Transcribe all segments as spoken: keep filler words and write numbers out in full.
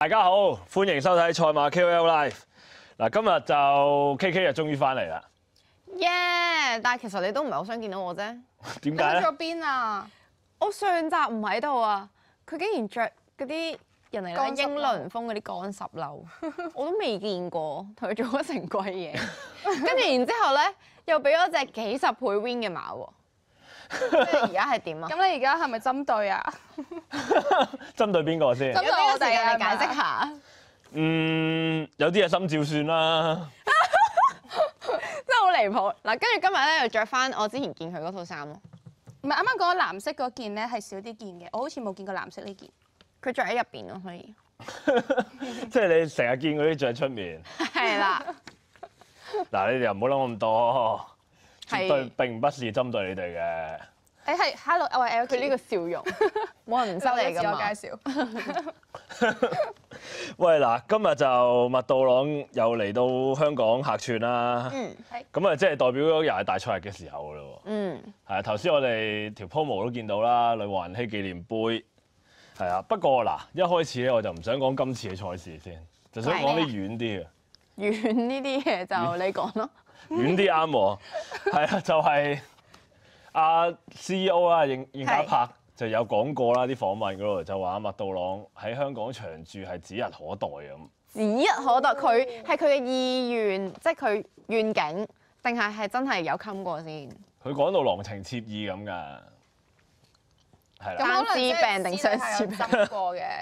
大家好，歡迎收睇賽馬 K O L Live。嗱，今日就 K K 就終於翻嚟啦。 耶！ Yeah, 但係其實你都唔係好想見到我啫。 點解咧？ 去咗邊啊？ 我上集唔喺度啊，佢竟然着嗰啲人嚟咧英倫風嗰啲乾十褸，我都未見過，同佢做咗成季嘢。跟住然之後咧，又俾咗隻幾十倍 win 嘅馬喎。即係而家係點啊？ 咁你而家係咪針對啊？ 針對邊個先？ 針對我哋啊！ 你解釋下。 嗯，有啲嘢心照算啦。 真係好離譜嗱！跟住今日咧又着翻我之前見佢嗰套衫咯。 唔係啱啱講藍色嗰件咧係少啲件嘅，我好似冇見過藍色呢件。 佢着喺入邊咯，所以。 即係你成日見嗰啲着喺出面。 係啦。 嗱，你哋又唔好諗咁多，絕對係並不是針對你哋嘅。 誒係，hello，我係 L。 佢呢個笑容，冇人唔收你㗎嘛。 我介紹。 喂，嗱，今日就麥道朗又嚟到香港客串啦。 嗯， 係。 咁啊，即係代表咗又係大賽日嘅時候㗎咯。 嗯。 係啊，頭先我哋條 promo 都見到啦，女王人熙紀念杯。係啊，不過嗱，一開始咧我就唔想講今次嘅賽事先，就想講啲遠啲嘅。 遠呢啲嘢就你講咯。 遠啲啱喎，係啊，就係阿 C E O 啦，應應家柏就有講過啦，啲訪問嗰度就話麥道朗喺香港長駐係指日可待咁。 指日可待，佢係佢嘅意願，即係佢願景，定係係真係有冚過先？ 佢講到郎情妾意咁㗎，係啦。 單支病定雙支病？ 執過嘅。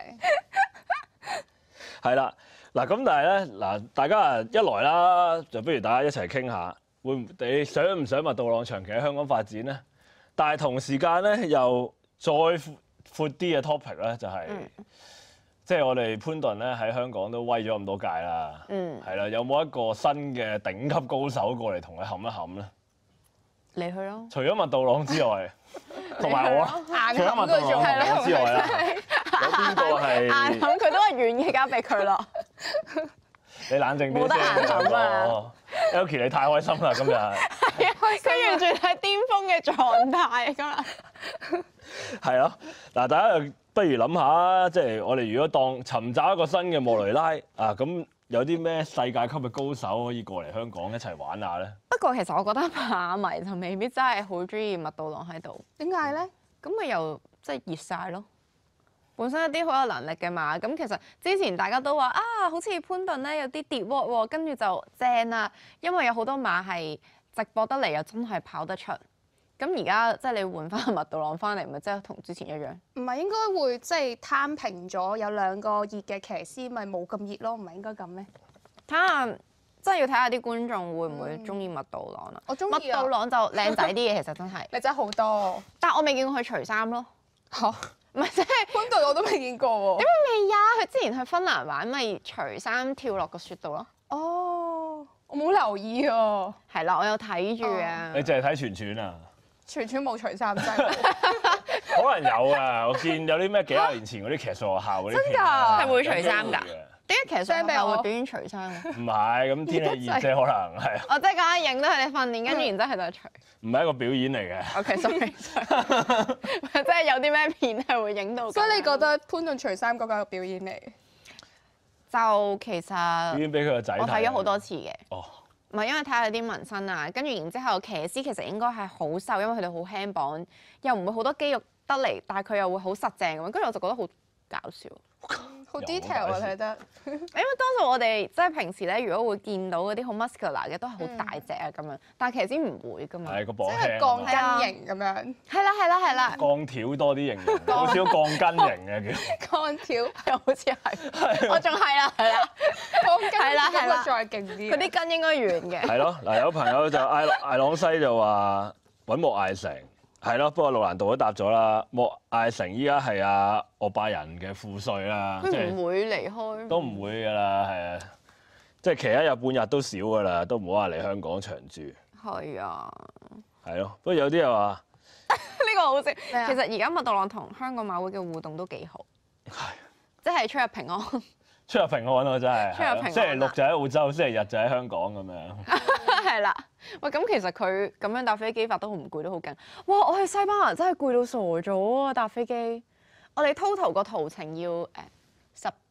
係啦，嗱咁但係咧，嗱大家啊一來啦，就不如大家一齊傾下，會唔你想唔想麥道朗長期喺香港發展咧？但係同時間咧，又再闊啲嘅 topic 咧，就係、是嗯、即係我哋潘頓咧喺香港都威咗咁多屆啦，係啦、嗯，有冇一個新嘅頂級高手過嚟同佢冚一冚咧？ 你去咯。 除咗麥道朗之外，同埋我，除咗麥道朗之外啦，有邊個係？ 硬冚佢都係遠嘅，交俾佢咯。 你冷靜啲先。 冇得硬冚啊 Elky 你太開心啦今日。 係啊，佢完全係巔峰嘅狀態今日。 係咯，嗱，大家不如諗下，即係我哋如果當尋找一個新嘅莫雷拉啊，咁有啲咩世界級嘅高手可以過嚟香港一齊玩下咧？ 不過其實我覺得馬迷就未必真係好中意麥道朗喺度。 點解咧？ 咁咪又即係熱晒咯。本身一啲好有能力嘅馬，咁其實之前大家都話啊，好似潘頓咧有啲跌鑊喎，跟住就正啦，因為有好多馬係直播得嚟又真係跑得出。咁而家即係你換翻麥道朗翻嚟，咪即係同之前一樣？ 唔係應該會即係攤平咗，有兩個熱嘅騎師，咪冇咁熱咯？唔係應該咁咩？ 睇下，真係要睇下啲觀眾會唔會中意麥道朗啦。 我中意麥道朗就靚仔啲嘅，其實真係。 你真係好多。 但係我未見過佢除衫咯。 嚇！ 唔係即係潘頓我都未見過喎。 點解未呀？佢之前去芬蘭玩，咪除衫跳落個雪度咯。 哦，我冇留意啊。 係啦，我有睇住啊。 你淨係睇全全啊？ 全全冇除衫真係。 可能有啊，我見有啲咩幾廿年前嗰啲騎術學校嗰啲片， 係會除衫㗎。點解騎術學俾我校會表演除衫啊？ 唔係，咁天氣熱啫，可能係。 我即係講影到佢哋訓練，跟住然之後佢就除。 唔係一個表演嚟嘅。 OK，sorry，即係有啲咩片係會影到。 所以你覺得潘頓除衫嗰個係表演嚟？ 就其實表演俾佢個仔睇。 我睇咗好多次嘅。 哦。 唔係因為睇下佢啲紋身啊，跟住然之後騎師其實應該係好瘦，因為佢哋好輕磅，又唔會好多肌肉得嚟，但係佢又會好實淨咁樣，跟住我就覺得好搞笑。 好 detail 啊睇得。 因為多數我哋即係平時咧，如果會見到嗰啲好 muscular 嘅，都係好大隻啊咁樣，但係騎師唔會噶嘛。 係個磅即係輕。 鋼筋型咁樣。 係啦係啦係啦。 鋼條多啲形容，好少鋼筋型嘅叫。 鋼條又好似係。我仲係啦係啦。 鋼筋係啦係啦再勁啲。 嗰啲筋應該圓嘅。 係咯，嗱有朋友就艾艾朗西就話揾莫艾成。係咯，不過路蘭道都答咗啦。莫艾成依家係阿奧拜仁嘅副帥啦，即佢唔會離開。 都唔會㗎啦，係啊，即係騎一日半日都少㗎啦，都唔好話嚟香港長住。 係啊。 係咯，不過有啲又話呢個好笑。 麼其實而家麥道朗同香港馬會嘅互動都幾好，即係出入平安。 出入平安喎真係， 出入平安星期六就喺澳洲，星期日就喺香港咁樣。 係啦，喂，咁其實佢咁樣搭飛機法都好唔攰，都好勁。哇！我去西班牙真係攰到傻咗啊！搭飛機，我哋 total 個途程要誒十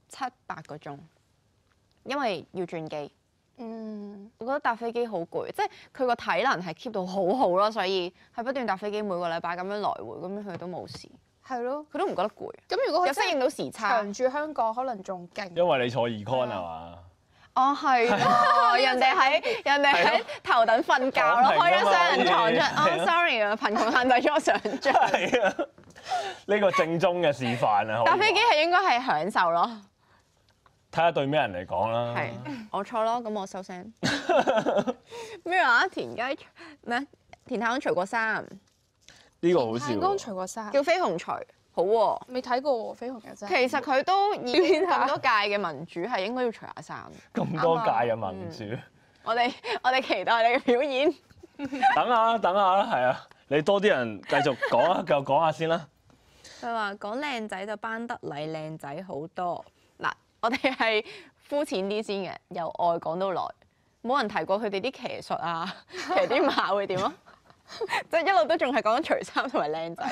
七八個鐘，因為要轉機。 嗯， 我覺得搭飛機好攰，即係佢個體能係 keep 到好好咯，所以係不斷搭飛機，每個禮拜咁樣來回，咁樣佢都冇事， 係咯。 佢都唔覺得攰， 咁如果佢真係又適應到時差。 長住香港，可能仲勁。 因為你坐 econ 係嘛？ 哦，係啊，人哋喺人哋喺頭等瞓覺咯，開咗雙人床出。哦，sorry 啊，貧窮限制咗我想像。 係啊，呢個正宗嘅示範啊！ 搭飛機係應該係享受咯。 睇下對咩人嚟講啦。 係，我錯咯，咁我收聲。咩話？田雞咩？田太公除過衫， 呢個好笑太公喎。 除過衫， 叫飛鴻除，好喎。 未睇過喎，飛鴻嘅真係。 其實佢都已經咁多屆嘅民主係應該要除下衫。 咁多屆嘅民主， 我哋我哋期待你嘅表演。 等下等下啦，係啊，你多啲人繼續講啊，繼續講下先啦。 佢話講靚仔就班得禮靚仔好多。嗱，我哋係膚淺啲先嘅，由外講到來，冇人提過佢哋啲騎術啊，騎啲馬會點咯？即係一路都仲係講緊除衫同埋靚仔。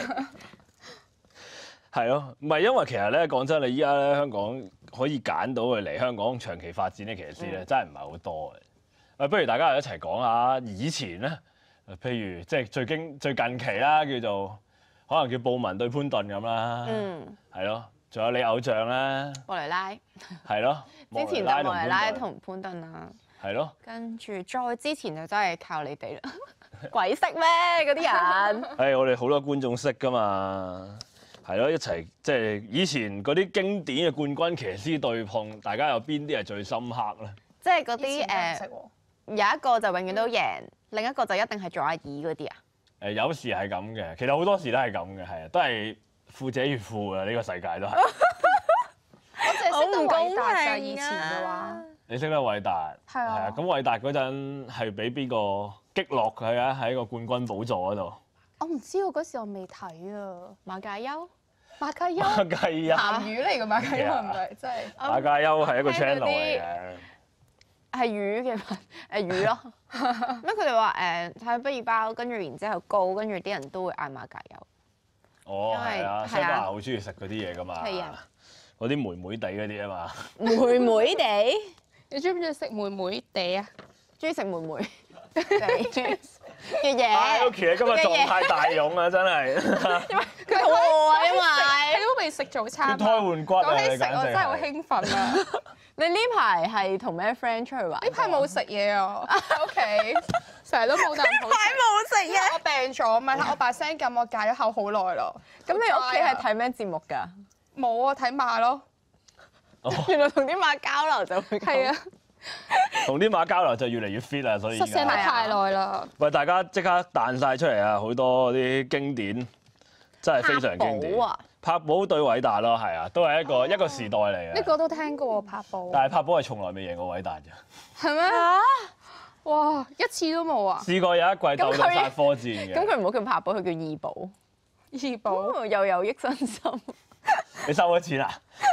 係咯，唔係因為其實咧講真，你依家咧香港可以揀到佢嚟香港長期發展嘅騎師咧，真係唔係好多嘅。誒，不如大家一齊講下以前咧，譬如即係最經最近期啦，叫做可能叫布文對潘頓咁啦， 嗯， 係咯，仲有你偶像啦， 莫雷拉， 係咯， 之前就莫雷拉同同潘頓啦， 係咯， 跟住再之前就真係靠你哋啦。鬼識咩嗰啲人？ 誒，我哋好多觀眾識㗎嘛。係咯，一齊即係以前嗰啲經典嘅冠軍騎師對碰，大家有邊啲係最深刻咧？ 即係嗰以啲誒， 前冇人識喎有一個就永遠都贏，另一個就一定係做阿二嗰啲啊。 誒有時係咁嘅，其實好多時都係咁嘅，係啊，都係富者越富啊！呢個世界都係。 我淨係識好唔得公偉達㗎， 平以前嘅話啊！ 你識得偉達？ 係啊咁偉達嗰陣係俾邊個擊落佢啊？喺個冠軍寶座嗰度。 我唔知喎，嗰時我未睇啊。 馬介休馬介休馬介休， 鹹魚嚟嘅馬介休係咪真係？ 馬介休係一個聽到 channel 啲嚟嘅。 係魚嘅誒魚咯。咩佢哋話誒睇畢業包，跟住然之後高，跟住啲人都會嗌馬介休。 哦， 因為係啊， 係啊西班牙好中意食嗰啲嘢㗎嘛。 係啊。 嗰啲妹妹地嗰啲啊嘛。 妹妹地， 你中唔中意食妹妹地啊？ 中意食妹妹地嘅啊嘢。 ，Yuki 你今日狀態大勇啊，真係。 佢肚餓啊，因為你都未食早餐脫啊。 胎換骨啊！ 講起你簡直食我真係好係。 興奮啊！ 你呢排係同咩 friend 出去玩？ 呢排冇食嘢啊，喺屋企成日都冇啖好食。 冇食嘢。 我病咗，咪我把聲咁，我戒咗口好耐咯。 咁你屋企係睇咩節目㗎？ 冇啊，睇馬咯。 原來同啲馬交流就會咁係啊， 同啲馬交流就越嚟越 fit 啦，所以而實聲得家。 太耐啦。 喂，大家即刻彈晒出嚟啊！好多啲經典，真係非常經典。 柏寶啊！ 柏寶對偉達咯，係啊，都係一個一個時代嚟嘅。 呢個都聽過喎，柏寶。 但係柏寶係從來未贏過偉達嘅。 係咩？哇！一次都冇啊！ 試過有一季鬥到咁佢殺科戰嘅。 咁佢唔好叫柏寶，佢叫二寶。 二寶哦又有益身心。 你收咗錢啦？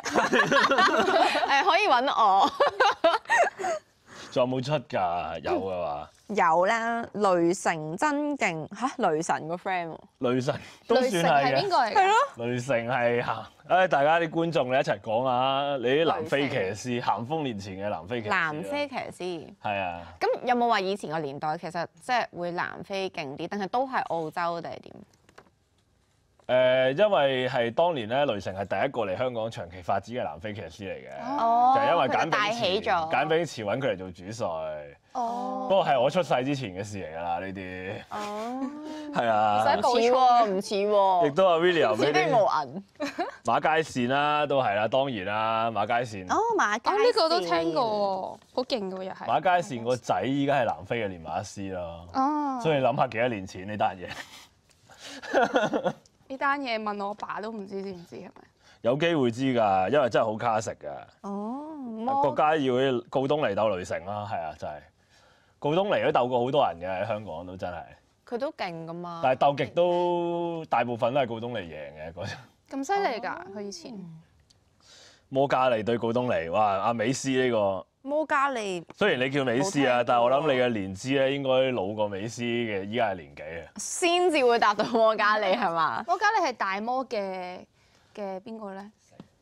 誒可以揾我。 仲有冇出㗎？有嘅話， 有啦，雷神真勁嚇，雷神個 friend 喎。 雷神都算雷神係嘅。 係邊個嚟？ 係咯。 雷神係行，誒大家啲觀眾你一齊講下，你啲南非騎師，咸豐年前嘅南非騎師。 南非騎師。 係啊。 咁有冇話以前個年代其實即係會南非勁啲，定係都係澳洲定係點？ 誒，因為係當年咧，雷神係第一個嚟香港長期發展嘅南非騎師嚟嘅， 哦就係因為佢就帶簡炳起咗。 簡炳池揾佢嚟做主帥。 哦。 不過係我出世之前嘅事嚟㗎啦，呢啲哦。 係啊， 使唔似喎，唔似喎。 亦都係 William 似啲呢啲無銀。 馬佳善啦，都係啦，當然啦，馬佳善。 哦，馬佳哦，呢個都聽過喎，好勁嘅喎又係。 馬佳善個仔依家係南非嘅練馬師咯， 哦。 所以你諗下幾多年前呢單嘢。 呢單嘢問我爸都唔知知唔知係咪？ 有機會知㗎，因為真係好卡食㗎。 哦。 國家要啲告東尼鬥雷神啦，係啊，真係告東尼都鬥過好多人嘅喺香港都真係， 佢都勁噶嘛。 但係鬥極都大部分都係告東尼贏嘅嗰陣。 咁犀利㗎！佢以前。 摩加利對告東尼，哇！阿美斯呢個， 摩加利雖然你叫美斯啊， 冇聽過但係我諗你嘅年資咧應該老過美斯嘅，依家係年紀啊。 先至會達到摩加利係嘛？ 摩加利係大魔嘅嘅邊個咧？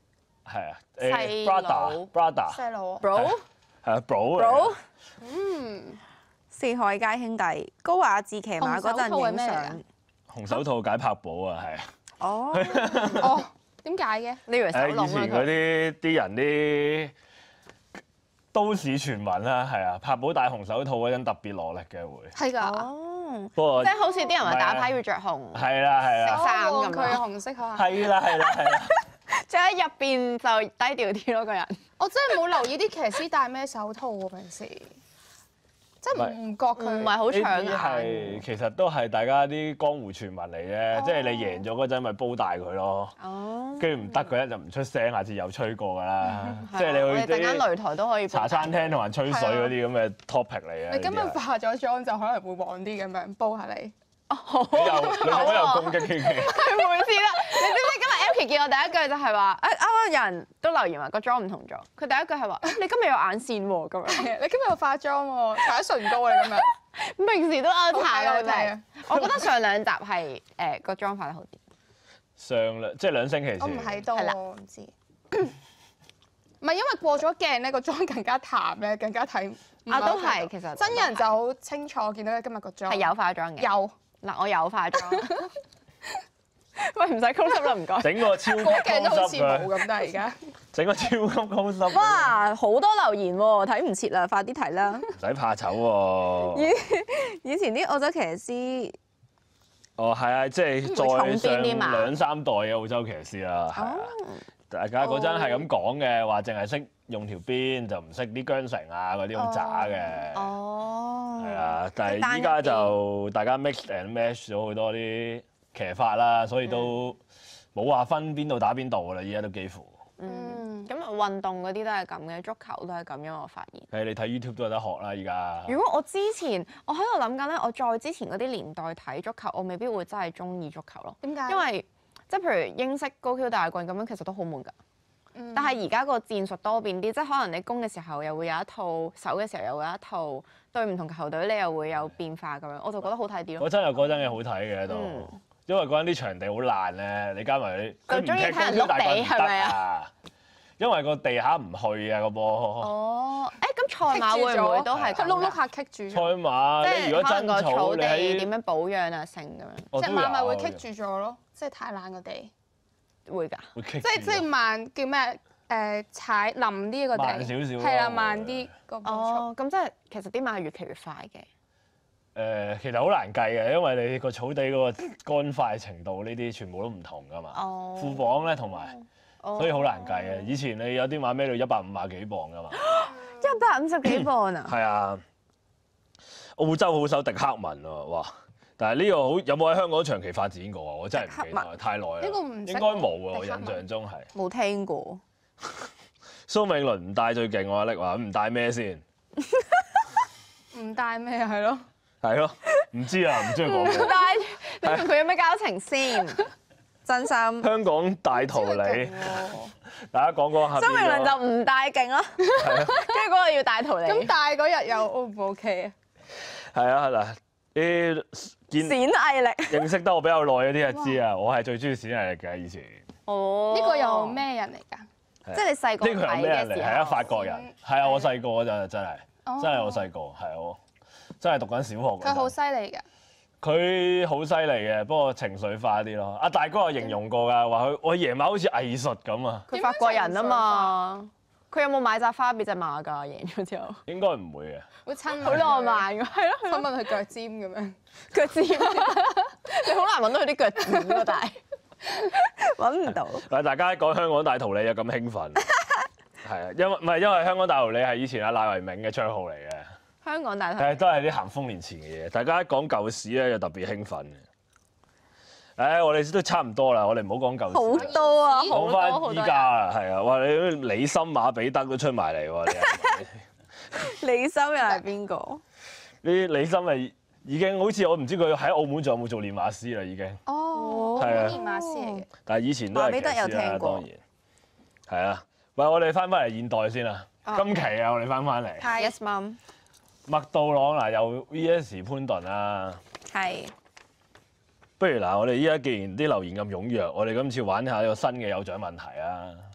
係啊， 細誒佬 brother，brother 細佬啊， bro 係啊，bro 嚟 bro 嘅。 嗯， 四海街兄弟，高華志騎馬嗰陣影紅手套係咩嚟相㗎。 紅手套解拍寶啊，係啊。 哦， 哦，點解嘅？ 你以為手誒， 籠啊以前嗰佢？ 啲啲人啲都市傳聞啦，係啊，拍寶戴紅手套嗰陣特別落力嘅會。 係㗎。 哦， 不過即係好似啲人話打唔係啊牌要着紅， 係啦係啦， 衫咁哦樣佢紅色可能。 係啦係啦係啦。 着喺入邊就低調啲咯，個人。 我真係冇留意啲騎師戴咩手套喎，平時。即係唔唔覺佢。 唔係好搶呢啲係眼。 其實都係大家啲江湖傳聞嚟啫， 哦即係你贏咗嗰陣咪煲大佢咯， 哦， 跟住唔得嗰陣就唔出聲，下次又吹過㗎啦。即係係啊我哋你去陣間啲擂台都可以茶餐廳同埋吹水嗰啲咁嘅 topic 嚟嘅。 你今日呢啲係化咗妝就可能會黃啲咁樣煲下你。 好你又你做乜又攻擊 K K？ 佢每次咧，你知唔知今日 Elkie 見我第一句就係話，誒啱啱有人都留言話個妝唔同咗。佢第一句係話，誒你今日有眼線喎咁樣。 你今日有化妝喎，搽咗唇膏啊你今日。 平時都有搽好睇啊嘅， 好睇啊我覺得上兩集係誒個妝化得好啲。 上兩即係兩星期前。 我唔喺度係啦喎，唔知。唔係因為過咗鏡咧，個妝更加淡咧，更加睇。唔啊， 好都係睇到其實真人就好清楚見到你今日個妝。 係有化妝嘅。 有。 嗱，我有化妝。喂，唔使 close up 啦，唔該。 整個超級過鏡都好 close 似 up 佢， 冇咁，但係而家。 整個超級 close up。 哇，好多留言喎，睇唔切啦，快啲睇啦！ 唔使怕醜喎。 以前啲澳洲騎師， 哦，係啊，即係會重再上邊啲嘛兩三代嘅澳洲騎師啦，係啊。 哦， 大家嗰陣係咁講嘅，話淨係識用條邊，就唔識啲韁繩啊嗰啲咁渣嘅。 哦， 係啊，但係單一依家就大家 mix and match 咗好多啲騎法啦，所以都冇話分邊度打邊度噶啦，依家都幾乎。 嗯，咁運動嗰啲都係咁嘅，足球都係咁，因為我發現。 誒，你睇 YouTube 都有得學啦，依家。 如果我之前，我喺度諗緊咧，我再之前嗰啲年代睇足球，我未必會真係中意足球咯。 點解？ 因為即係譬如英式高 Q 大棍咁樣，其實都好悶㗎。 嗯但係而家個戰術多變啲，即係可能你攻嘅時候又會有一套，守嘅時候又會有一套，對唔同球隊你又會有變化咁樣，我就覺得好睇啲咯。 嗰陣有嗰陣嘅好睇嘅都嗯， 因為嗰陣啲場地好爛咧，你加埋你佢唔就鍾意踢睇人碌高大棍唔地係咪得啊，因為個地下唔去啊個波。 哦，誒咁賽馬會唔會都係咁㗎？ 佢碌碌下棘住賽咗， 馬即係你如果真可能個草草，你地喺點樣保養啊，成咁樣隻我都有馬咪會棘住咗咯，即係太爛個地， 會㗎。 會棘即係即係住慢叫咩？誒踩冧啲個地， 慢少少咯係啦， 會慢啲個步速。 哦，咁即係其實啲馬係越騎越快嘅。 誒，其實好難計嘅，因為你個草地嗰個乾快程度呢啲全部都唔同噶嘛。 哦副磅咧同埋， 哦所以好難計嘅。以前你有啲馬孭到一百五廿幾磅噶嘛。 一百五十幾磅啊！ 係啊，澳洲好手迪克文喎，哇！但係呢個好有冇喺香港長期發展過啊？我真係唔記迪克得，太耐啦。 呢個唔識應該冇啊，我迪克文印象中係。 冇聽過。 蘇銘倫唔帶最勁喎，力話唔帶咩先？ 唔帶咩係咯？ 係咯，唔知啊，唔知佢講咩。 但係你同佢有咩交情先？真心。 香港大逃真係離勁，喎大家講講下邊咯。 蘇明倫就唔帶勁咯， 係啊。 跟住嗰個要帶逃咁離。 大嗰日又 O 唔 OK 啊？ 係啊，嗱，啲見閃毅力。 認識得我比較耐嗰啲就知啊，我係最中意冼毅力嘅以前。 哦呢個又？咩人嚟㗎？ 即係你細個呢個係咩人嚟？ 睇嘅時係啊， 候。 法國人。係啊，我細個就真係， 哦真係我細個，係我真係讀緊小學嗰陣。 佢好犀利㗎。 佢好犀利嘅，不過情緒化啲咯。阿大哥有形容過㗎，話佢我爺馬好似藝術咁啊。 佢法國人啊嘛，佢有冇買扎花俾只馬㗎？贏咗之後， 應該唔會嘅。 好親， 好浪，漫㗎，係咯， 親吻佢腳尖咁樣。 腳趾。你好難揾到佢啲腳趾喎，但係揾唔到。 但係大家講香港大逃離又咁興奮，係啊，因為唔係因為香港大逃離係以前阿賴維銘嘅綽號嚟嘅。 香港大逃但係都係啲咸豐年前嘅嘢，大家一講舊史咧就特別興奮嘅。誒，我哋都差唔多啦，我哋唔好講舊好史啦， 多啊，好講多好翻多依家啦，係啊，哇！你李森馬比德都出埋嚟喎，你李森又係邊個？ 呢啲李森咪已經好似我唔知佢喺澳門仲有冇做練馬師啦，已經。 哦， 係啊練馬師嚟嘅。 但係以前都係馬比德有騎師啦聽過當然係啊。喂，我哋翻返嚟現代先啦。 哦今期啊，我哋翻返嚟係 Yes mum， 麥道朗嗱，又 V S 潘頓啦。 係不如嗱，我哋依家既然啲留言咁踴躍，我哋今次玩下呢個新嘅有獎問題啊！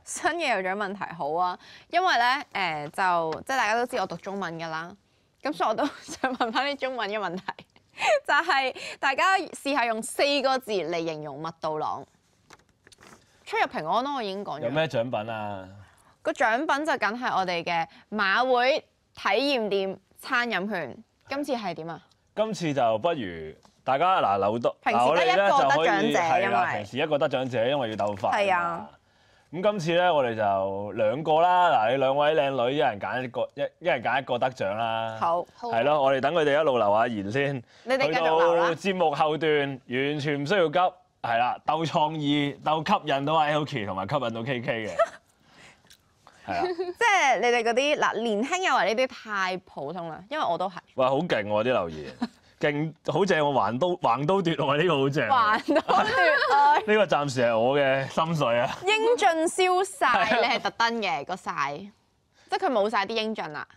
新嘅有獎問題好啊，因為咧誒、就即係大家都知我讀中文㗎啦，咁所以我都想問翻啲中文嘅問題，就係、大家試下用四個字嚟形容麥道朗。出入平安咯，我已經講咗。 有咩獎品啊？ 個獎品就梗係我哋嘅馬會體驗店餐飲券。今次係點啊？ 今次就不如大家嗱留多， 平時嗱我哋咧得一個就可以得獎者係啦， 因為平時一個得獎者，因為要鬥快。 係啊。 咁今次咧，我哋就兩個啦。嗱，你兩位靚女，一人揀一個，一一人揀一個得獎啦。 好， 好係咯，我哋等佢哋一路留下言先。 你哋繼去續留啦到節目後段，完全唔需要急，係啦，鬥創意、鬥吸引到阿 Elky 同埋吸引到 K K 嘅，係啊。 即係你哋嗰啲嗱年輕有為呢啲太普通啦，因為我都係哇，好勁喎啲留言，勁好正喎，橫刀橫刀奪愛呢個好正。 還多奪愛， 呢個暫時係我嘅心水啊！ 英俊消晒，你係特登嘅個晒，即係佢冇晒啲英俊啦。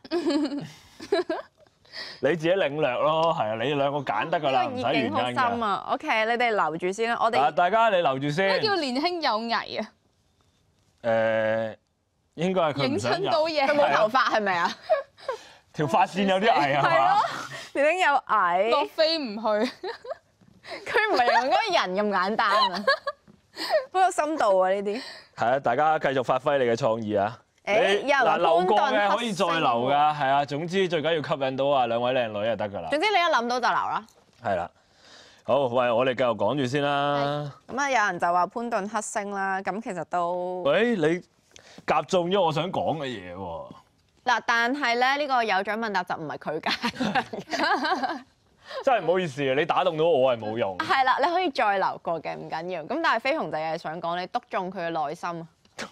你自己領略咯，係啊，你哋兩個揀得㗎啦，唔使呢個意境好原因㗎。 深啊！OK，你哋留住先啦，我啊， 哋大家你留住先。 咩叫年輕有為啊？ 誒，應該係佢影唔想入親到嘢佢。冇頭髮係咪啊？ 條髮線有啲矮係係嘛咯？，年輕有矮， 落飛唔去， 佢唔係用嗰個人咁簡單啊，好有深度啊呢啲。 係啊，大家繼續發揮你嘅創意啊！ 誒你有人話嗱留過潘頓嘅可以再留㗎，係啊。總之最緊要吸引到啊兩位靚女就得㗎啦。 總之你一諗到就留啦。 係啦，好，喂，我哋繼續講住先啦。 咁啊，有人就話潘頓黑星啦，咁其實都喂，你夾中咗我想講嘅嘢喎。 嗱，但係咧呢個有獎問答就唔係佢揀。 真係唔好意思啊！你打動到我係冇用。 係啦，你可以再留過嘅，唔緊要。咁但係飛鴻就係想講你篤中佢嘅內心啊。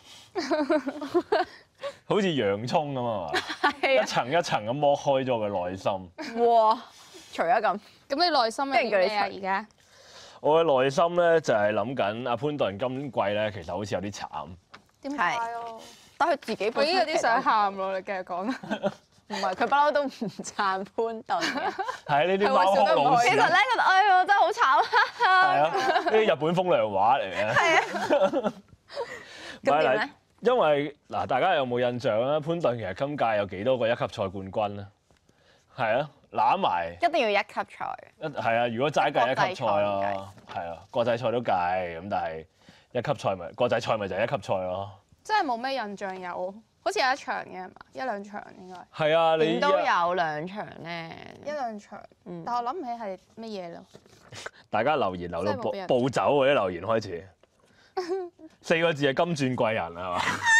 好似洋葱咁啊嘛， 係一層一層咁剝開咗佢內心。 啊，哇！除咗咁， 咁你內心有啲咩啊？而家我嘅內心咧就係諗緊阿潘頓今季咧，其實好似有啲慘。 點解啊？ 但佢自己我本身已經有啲想喊咯，你繼續講啊！ 唔係佢不嬲都唔撐潘頓嘅。 係呢啲係喎貓笑得唔開心哭老師。 其實咧，覺得哎呀真係好慘係啊，呢啲日本風涼話嚟嘅。 係啊。 唔係咁點咧嗱，因為嗱，大家有冇印象啊？潘頓其實今屆有幾多個一級賽冠軍咧？係啊，攬埋一定要一級賽。 一係啊，如果齋計一級賽國際賽咯，係啊，國際賽都計咁，但係一級賽咪國際賽咪就係一級賽咯。 真係冇咩印象有，好似有一場嘅係嘛？一兩場應該係啊，你點都有兩場咧。 一兩場， 嗯但我諗唔起係乜嘢咯。 大家留言留到暴真係冇俾人暴走嗰啲留言開始，四個字係金鑽貴人係嘛？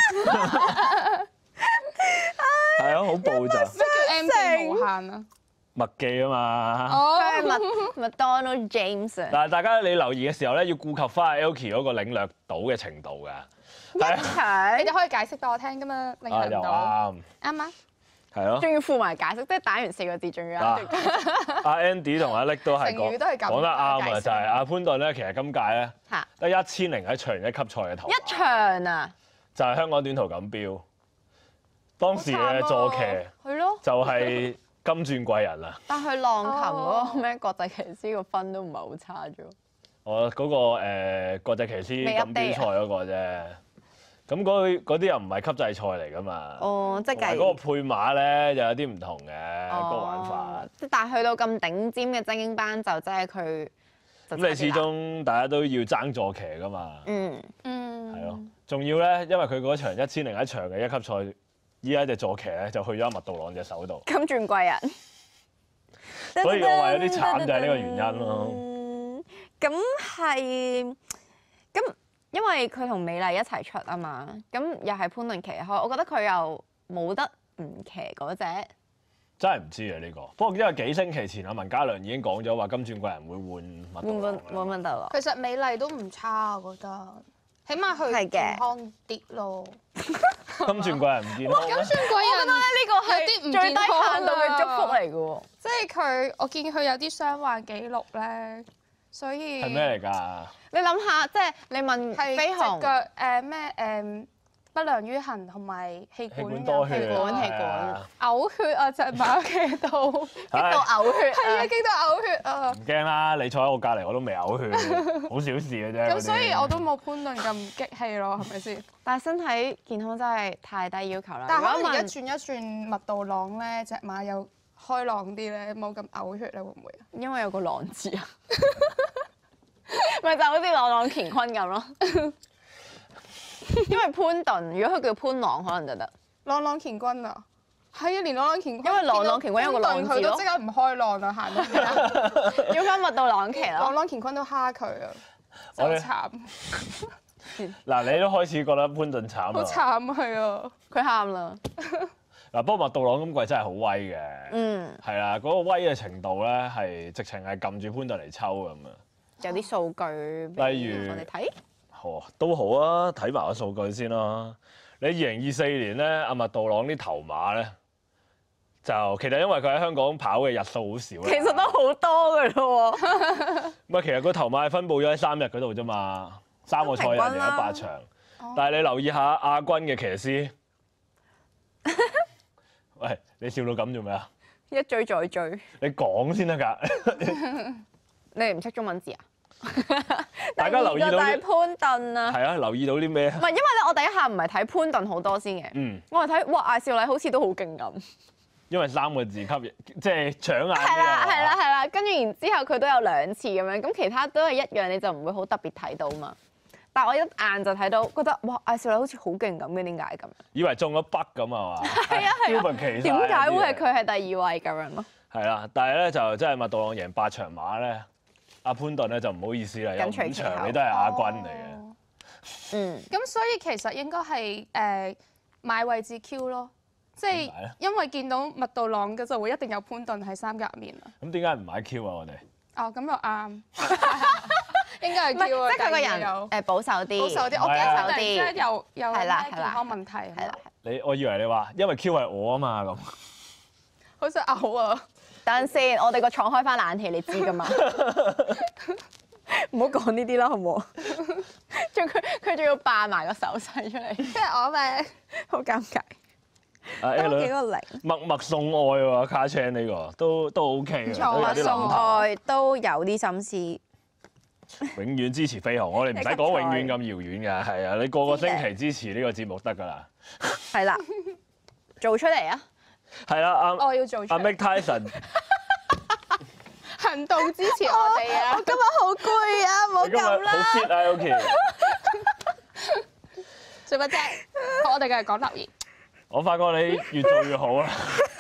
係啊，好暴走， 咩叫 M 記無限啊？ 麥記啊嘛。 哦， 佢係麥麥 Donald James 啊。 但係大家你留言嘅時候咧，要顧及翻 Elky 嗰個領略到嘅程度㗎。係啊， 係你哋可以解釋俾我聽噶嘛？領啊又略唔到， 啱， 啱啊！ 係咯。 仲要附埋解釋，即係打完四個字，仲要啊一段解釋。 阿 Andy 同阿 Nick 都係成語講都係咁講得啱啊， 解釋就係阿潘頓咧，其實今屆咧嚇得一千零一場一級賽嘅頭馬， 一場啊！ 就係香港短途錦標，當時嘅坐騎係咯， 就係金鑽貴人啊！ 但係浪琴嗰哦個咩國際騎師個分都唔係好差啫。 我嗰個誒國際騎師未錦標 update 賽嗰個啫，咁嗰嗰啲又唔係級制賽嚟㗎嘛。 哦，即係計同埋嗰個配馬咧，就有啲唔同嘅嗰個玩法。 哦即係但係去到咁頂尖嘅精英班，就真係佢。就咁你始差啲啦終大家都要爭坐騎㗎嘛。 嗯嗯， 係咯，仲要咧，因為佢嗰場一千零一場嘅一級賽，依家隻坐騎咧就去咗麥道朗隻手度， 金鑽貴人。 所以我話有啲慘就係呢個原因咯。 嗯，咁係咁，因為佢同美麗一齊出啊嘛，咁又係潘頓騎開，我覺得佢又冇得唔騎嗰只。 真係唔知啊呢個。不過因為幾星期前阿文家良已經講咗話金鑽貴人會換麥道朗換換換啦乜得咯？ 其實美麗都唔差，我覺得，起碼佢係嘅健康啲咯。 金鑽貴人唔見康咩？ 金鑽貴人呢個有啲唔最低健康限度嘅祝福啊嚟嘅喎。 即係佢，我見佢有啲傷患記錄咧，所以係咩嚟㗎？ 你諗下，即係你問係隻飛鴻， 腳誒咩誒不良於行同埋氣管氣管多血氣管氣管啊嘔血啊！隻馬騎到，激唉到嘔血係啊， 啊！ 激到嘔血啊！ 唔驚啦，你坐喺我隔離我都未嘔血，好小事嘅啫。 咁所以嗰啲我都冇潘頓咁激氣咯，係咪先？ 但係身體健康真係太低要求啦。 但係可如果問能而家轉一轉密度朗咧，隻馬又開朗啲咧，冇咁嘔血咧，會唔會啊？ 因為有個朗字啊，咪就好似朗朗乾坤咁咯。因為潘頓，如果佢叫潘朗，可能就得。 朗朗乾坤啊！係啊，連朗朗乾坤， 因為朗朗乾坤有個朗字咯佢都即刻唔開朗啊，行到要翻密到朗期朗咯。 朗乾坤都蝦佢啊， 我哋就慘， 嗱，你都開始覺得潘頓慘好啦。 慘係啊！ 佢喊啦。 嗱，不過麥杜朗今季真係好威嘅， 嗯， 係啊，嗰個威嘅程度咧係直情係撳住潘頓嚟抽咁啊。 有啲數據俾例如我哋睇。 好都好啊，睇埋個數據先啦。你二零二四年咧，阿麥杜朗啲頭馬咧，就其實因為佢喺香港跑嘅日數好少啦。 其實都好多㗎咯喎。 唔係，其實個頭馬係分佈咗喺三日嗰度啫嘛，三個賽日就有八場。但係你留意下亞軍嘅騎師，喂，你笑到咁做咩啊？ 一追再追。 你講先得㗎。 你哋唔識中文字啊？ 大家留意到第二啲個就係潘頓啊。 係啊，留意到啲咩唔？係因為咧，我第一下唔係睇潘頓好多先嘅， 嗯， 我係睇哇艾少禮好似都好勁咁。 因為三個字吸引，即係搶眼啲係啦啊係啦係啦，跟住然之後佢都有兩次咁樣，咁其他都係一樣，你就唔會好特別睇到嘛。但係我一眼就睇到，覺得哇艾少禮好似好勁咁嘅，點解咁？ 以為中咗筆咁啊嘛？係啊係啊標奇點解會係佢係第二位咁樣咯？ 係啦，但係咧就真係麥杜朗贏八場馬咧，阿潘頓咧就唔好意思啦，有緊隨五其後場你都係亞軍嚟嘅。 哦嗯， 咁所以其實應該係誒買位置 Q 咯，即係點解咧因為見到密度朗嘅就會一定有潘頓喺三甲面啦。 咁點解唔買 Q 啊？我哋哦，咁又啱，應該係唔係 Q 啊， 即係佢個人第二有誒保守啲， 保守啲，我係啊驚佢突然之間又又有係啦咩健康問題， 係啦。 你我以為你話因為 Q 係我啊嘛咁。 好想嘔啊！ 等陣先，我哋個廠開翻冷氣，你知噶嘛？唔好講呢啲啦，好唔好？仲佢佢仲要扮埋個手勢出嚟， 即係我咪好尷尬。 阿多幾 L 個零， 默默送愛喎，卡車呢個都都 OK 嘅， 唔錯啊都有啲送諗頭。 愛都有啲心永遠支持飛航，我哋唔使講永遠咁遙遠嘅，係啊，你個個星期支持呢個節目得㗎啦。 思，係啦，做出嚟啊！ 係啦，阿我要做出阿嚟 Mike Tyson， 行動支持我哋啊！ 今日好攰啊，唔好你今日好咁啦。 fit 啊，Oki。 做乜啫？好我哋繼續講留言。 我發覺你越做越好啦。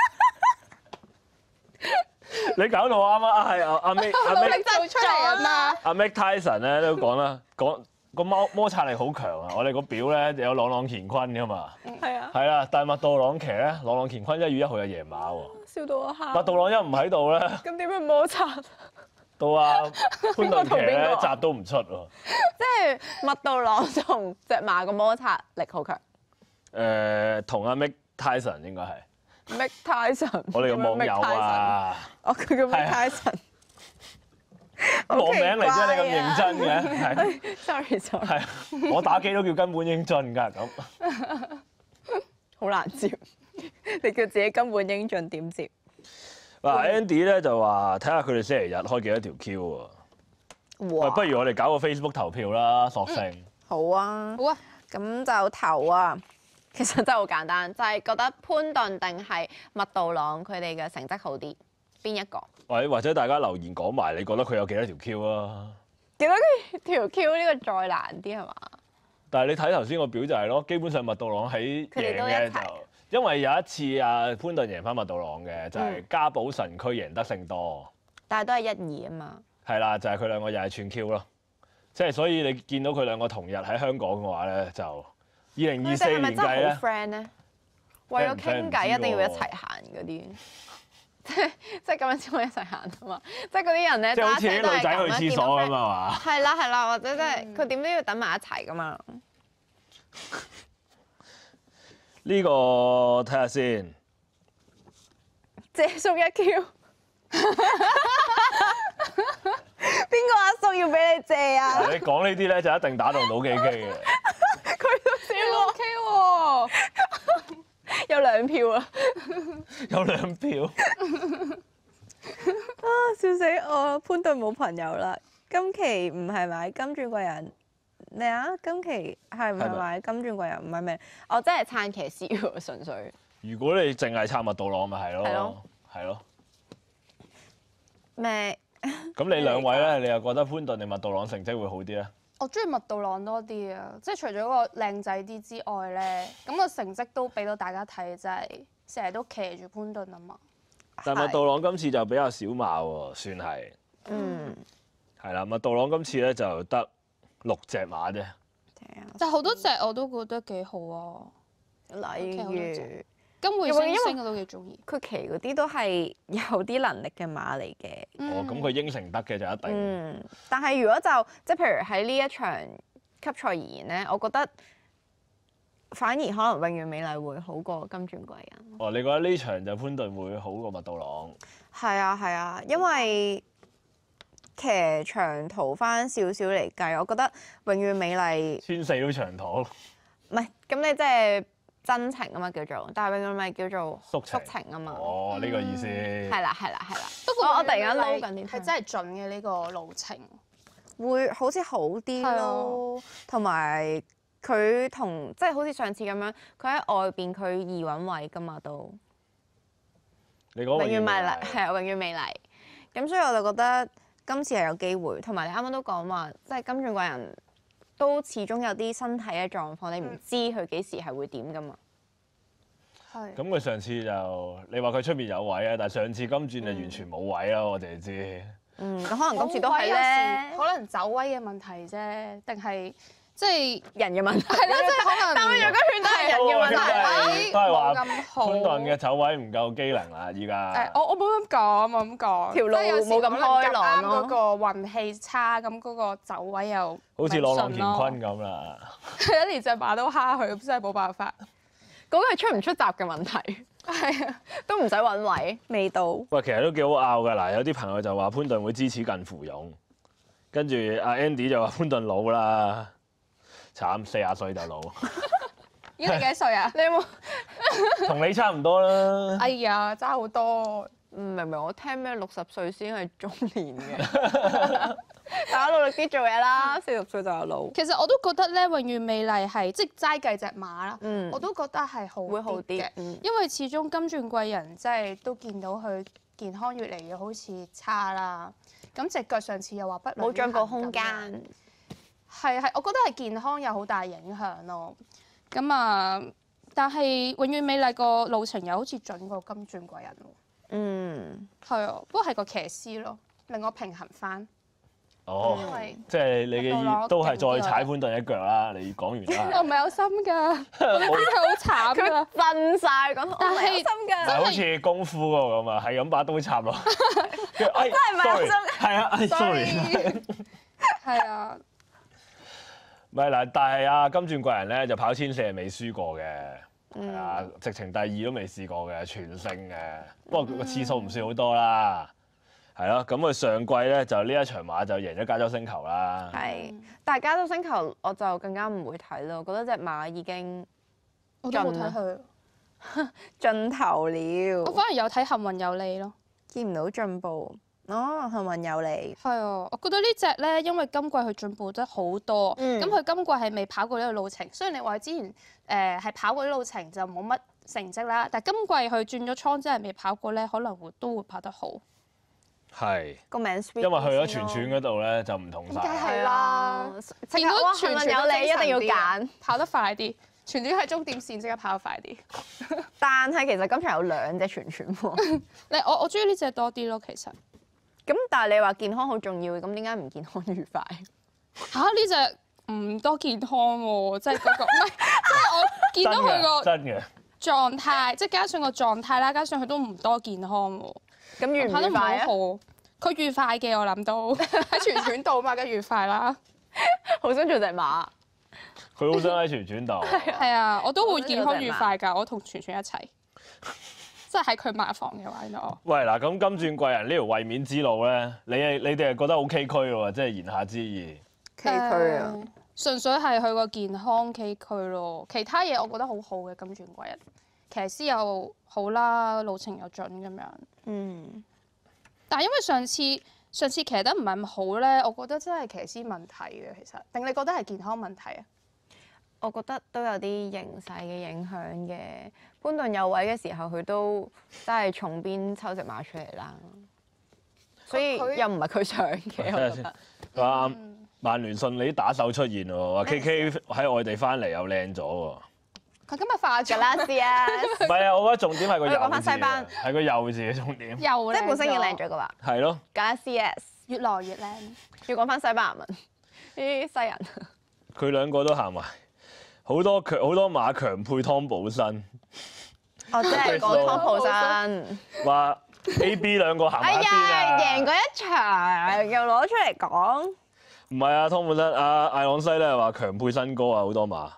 你搞到我啱啱啊，係啊，阿 Mike 阿努力 Mike 做出嚟啊嘛！ 阿 Mike Tyson 咧都講啦，講個摩摩擦力好強啊！我哋個表咧有朗朗乾坤㗎嘛， 係啊， 係啦，但係麥杜朗騎咧，朗朗乾坤一月一號有夜馬喎。 笑到我喊。 麥杜朗一唔喺度咧， 咁點樣摩擦？ 到阿潘頓騎邊咧個同邊個閘都唔出喎。 即係麥杜朗同隻馬個摩擦力好強。 誒，同阿 Mike Tyson 應該係 Mike Tyson， 我哋個網友啊， 哦，佢叫 Mike 係啊 Tyson。 網名嚟啫，你咁認真嘅，係 Sorry sorry， 係，我打機都叫根本英俊㗎咁。 好難接。你叫自己根本英俊點接？ 嗱，Andy 咧就話睇下佢哋星期日開幾多條 Q 喎。喂， 哇不如我哋搞個 Facebook 投票啦，索性。 好啊， 好啊， 咁就投啊。其實真係好簡單，就係覺得潘頓定係麥杜朗佢哋嘅成績好啲，邊一個？ 或或者大家留言講埋，你覺得佢有幾多條 Q 啊？ 幾多條 Q 呢個再難啲係嘛？ 但係你睇頭先個表就係咯，基本上麥杜朗喺佢哋贏嘅都一齊就，因為有一次啊潘頓贏翻麥杜朗嘅，就係嗯嘉寶神區贏得勝多， 但係都係一二啊嘛。 係啦，就係佢兩個又係串 Q 咯，即係所以你見到佢兩個同日喺香港嘅話咧，就二零二四佢哋係咪年計咧真係好，friend 咧？為咗傾偈一定要一齊行嗰啲，即係即係咁樣先可以一齊行啊嘛！即係嗰啲人咧， 即係好似啲揸車都係女仔去咁樣廁所咁啊見到 friend 嘛。 係啦係啦，或者即係嗯佢點都要等埋一齊噶嘛。 呢個睇下先， 借宿一 Q，邊個阿叔要俾你借啊？ 你講呢啲咧就一定打動到機機嘅。 佢都笑我。 O K 喎， 有兩票啊！ 有兩票。 啊，笑死我！潘頓冇朋友啦。今期唔係買金鑽貴人咩啊？今期係唔係買金鑽貴人？唔係咩？我真係撐騎士喎，純粹。 如果你淨係撐麥杜朗咪係係咯咯，係咯。 咩？ 咁你兩位咧，你又覺得潘頓定麥杜朗成績會好啲咧？ 我中意麥杜朗多啲啊！即係除咗個靚仔啲之外咧，咁個成績都俾到大家睇，就係成日都騎住潘頓啊嘛。 但係麥杜朗今次就比較少馬喎，算係。 嗯。 係啦，麥杜朗今次咧就得六隻馬啫。 但係好多隻我都覺得幾好啊， 例如金匯星星我都幾中意。 佢騎嗰啲都係有啲能力嘅馬嚟嘅。 哦，咁佢應承得嘅就一定。 嗯，但係如果就即係譬如喺呢一場級賽而言咧，我覺得反而可能永遠美麗會好過金鑽貴人。 哦，你覺得呢場就潘頓會好過麥杜朗？ 係啊係啊，因為騎長途翻少少嚟計，我覺得永遠美麗千四都長途。 唔係咁你即係真情啊嘛叫做，但係永遠咪叫做宿情宿情啊嘛。 哦，呢個意思。 係啦係啦係啦。 不過我我突然間撈緊啲係真係準嘅呢個路程， 會好似好啲咯，同埋佢同即係好似上次咁樣，佢喺外邊佢二穩位噶嘛都。 你講永遠美麗係啊，永遠美麗。咁所以我就覺得今次係有機會，同埋你啱啱都講話，即係金鑽貴人都始終有啲身體嘅狀況，你唔知佢幾時係會點噶嘛。 係。 咁佢上次就你話佢出面有位啊，但係上次金鑽就完全冇位啦，我哋知。 嗯，咁可能今次都係有時咧， 可能走位嘅問題啫，定係即係人嘅問題。 係咯，即係可能。 但係如果圈都係人嘅問題題都係話冇咁好。 潘頓嘅走位唔夠機能啦，依誒， 家。 我我冇咁講，冇咁講。 條路即係有時冇咁開朗咯可能夾啱嗰個運氣差，咁嗰個走位又好似朗朗乾唔順坤咁啦。 係一連隻馬都蝦佢，咁真係冇辦法。 嗰個係出唔出閘嘅問題， 係啊， 都唔使揾位，未到。 喂，其實都幾好拗㗎嗱，有啲朋友就話潘頓會支持近乎勇，跟住阿 Andy 就話潘頓老啦，慘四廿歲就老， 依家你幾多歲啊？ 你有冇？ 同你差唔多啦。 哎呀，爭好多。 明明我聽咩六十歲先係中年嘅，大家努力啲做嘢啦，四十歲就有老。 其實我都覺得咧，永遠美麗係即係齋計隻馬啦， 嗯我都覺得係好會好啲嘅， 嗯因為始終金鑽貴人即係都見到佢健康越嚟越好似差啦。咁隻腳上次又話不良冇進步空於行咁樣間。 係係，我覺得係健康有好大影響咯。咁啊，但係永遠美麗個路程又好似準過金鑽貴人喎。 嗯， 係啊，不過係個騎師咯，令我平衡翻。 哦因為， 即係你嘅麥杜朗意都係再勁啲啊踩潘頓一腳啦。你講完啦。 我唔係有心㗎，我知佢好慘㗎。 震晒講， 但係我係有心㗎。 係好似功夫嗰個咁啊，係咁把刀插落。跟住哎真係唔係有 ，sorry， 心係啊，哎，sorry。 係啊， 唔係嗱，但係啊金鑽貴人咧就跑千四係未輸過嘅，係嗯啊，直情第二都未試過嘅，全勝嘅。不過個次數唔算好多啦，係咯。咁佢上季咧就呢一場馬就贏咗加州星球啦。 係，但係加州星球我就更加唔會睇咯，我覺得隻馬已經我都冇睇佢， 盡頭了我，反而有睇幸運有利咯。 見唔到進步。哦，幸運有你。 係啊，我覺得呢只咧，因為今季佢進步得好多， 嗯咁佢、今季係未跑過呢個路程。雖然你話之前誒係、呃、跑過啲路程就冇乜成績啦，但係今季佢轉咗倉，真係未跑過咧，可能會都會跑得好。 係， 個名 sweet 因為去咗全啲先咯傳嗰度咧就唔同晒咁梗係啦。 係啦，即見到刻哇全全幸運有你一定要揀。， 跑得快啲，全轉喺終點線即刻跑得快啲。 但係其實今場有兩隻全全喎。 你我我中意呢只多啲咯，其實咁但係你話健康好重要，咁點解唔健康愉快？ 嚇呢只唔多健康喎，即係嗰個唔係，即係我見真到佢個嘅，真嘅。 狀態，即係加上個狀態啦，加上佢都唔多健康喎， 咁愉唔跑得唔好愉快啊？ 好。佢愉快嘅，我諗到喺全選度嘛，梗係愉快啦。 好想做隻馬。 佢好想喺全傳度。 係啊，我都會健康愉快㗎，我同全全一齊，即係喺佢馬房嘅話，我喂嗱，咁金鑽貴人呢條衛冕之路咧，你係你哋係覺得好崎嶇喎，即係言下之意。 崎嶇啊！ 誒純粹係佢個健康崎嶇咯，其他嘢我覺得好好嘅金鑽貴人， 騎師又好啦，路程又準咁樣。 嗯， 但係因為上次上次騎得唔係咁好咧，我覺得真係騎師問題嘅其實，定你覺得係健康問題啊？ 我覺得都有啲形勢嘅影響嘅。潘頓有位嘅時候，佢都真係重邊抽隻馬出嚟啦，所以佢又唔係佢想嘅，我覺得。 佢話曼聯順利啲打手出現喎，話 K K 喺外地翻嚟又靚咗喎。 佢今日化咗啦，C S， 唔係啊，我覺得重點係個我哋講幼字返西班啊，係個幼字嘅重點。 又即係本身已經靚咗， 咗噶啦。 係咯， 加 C S， 越來越靚。 要講翻西班牙文，呢啲西人。 佢兩個都行埋，好多強好多馬強配湯寶新， 哦，即係講湯普森。 話 A B 兩個行埋哎一邊呀， 啊！ 贏過一場，又攞出嚟講。 唔係啊，湯寶新阿艾朗西咧話強配新歌啊，好多馬。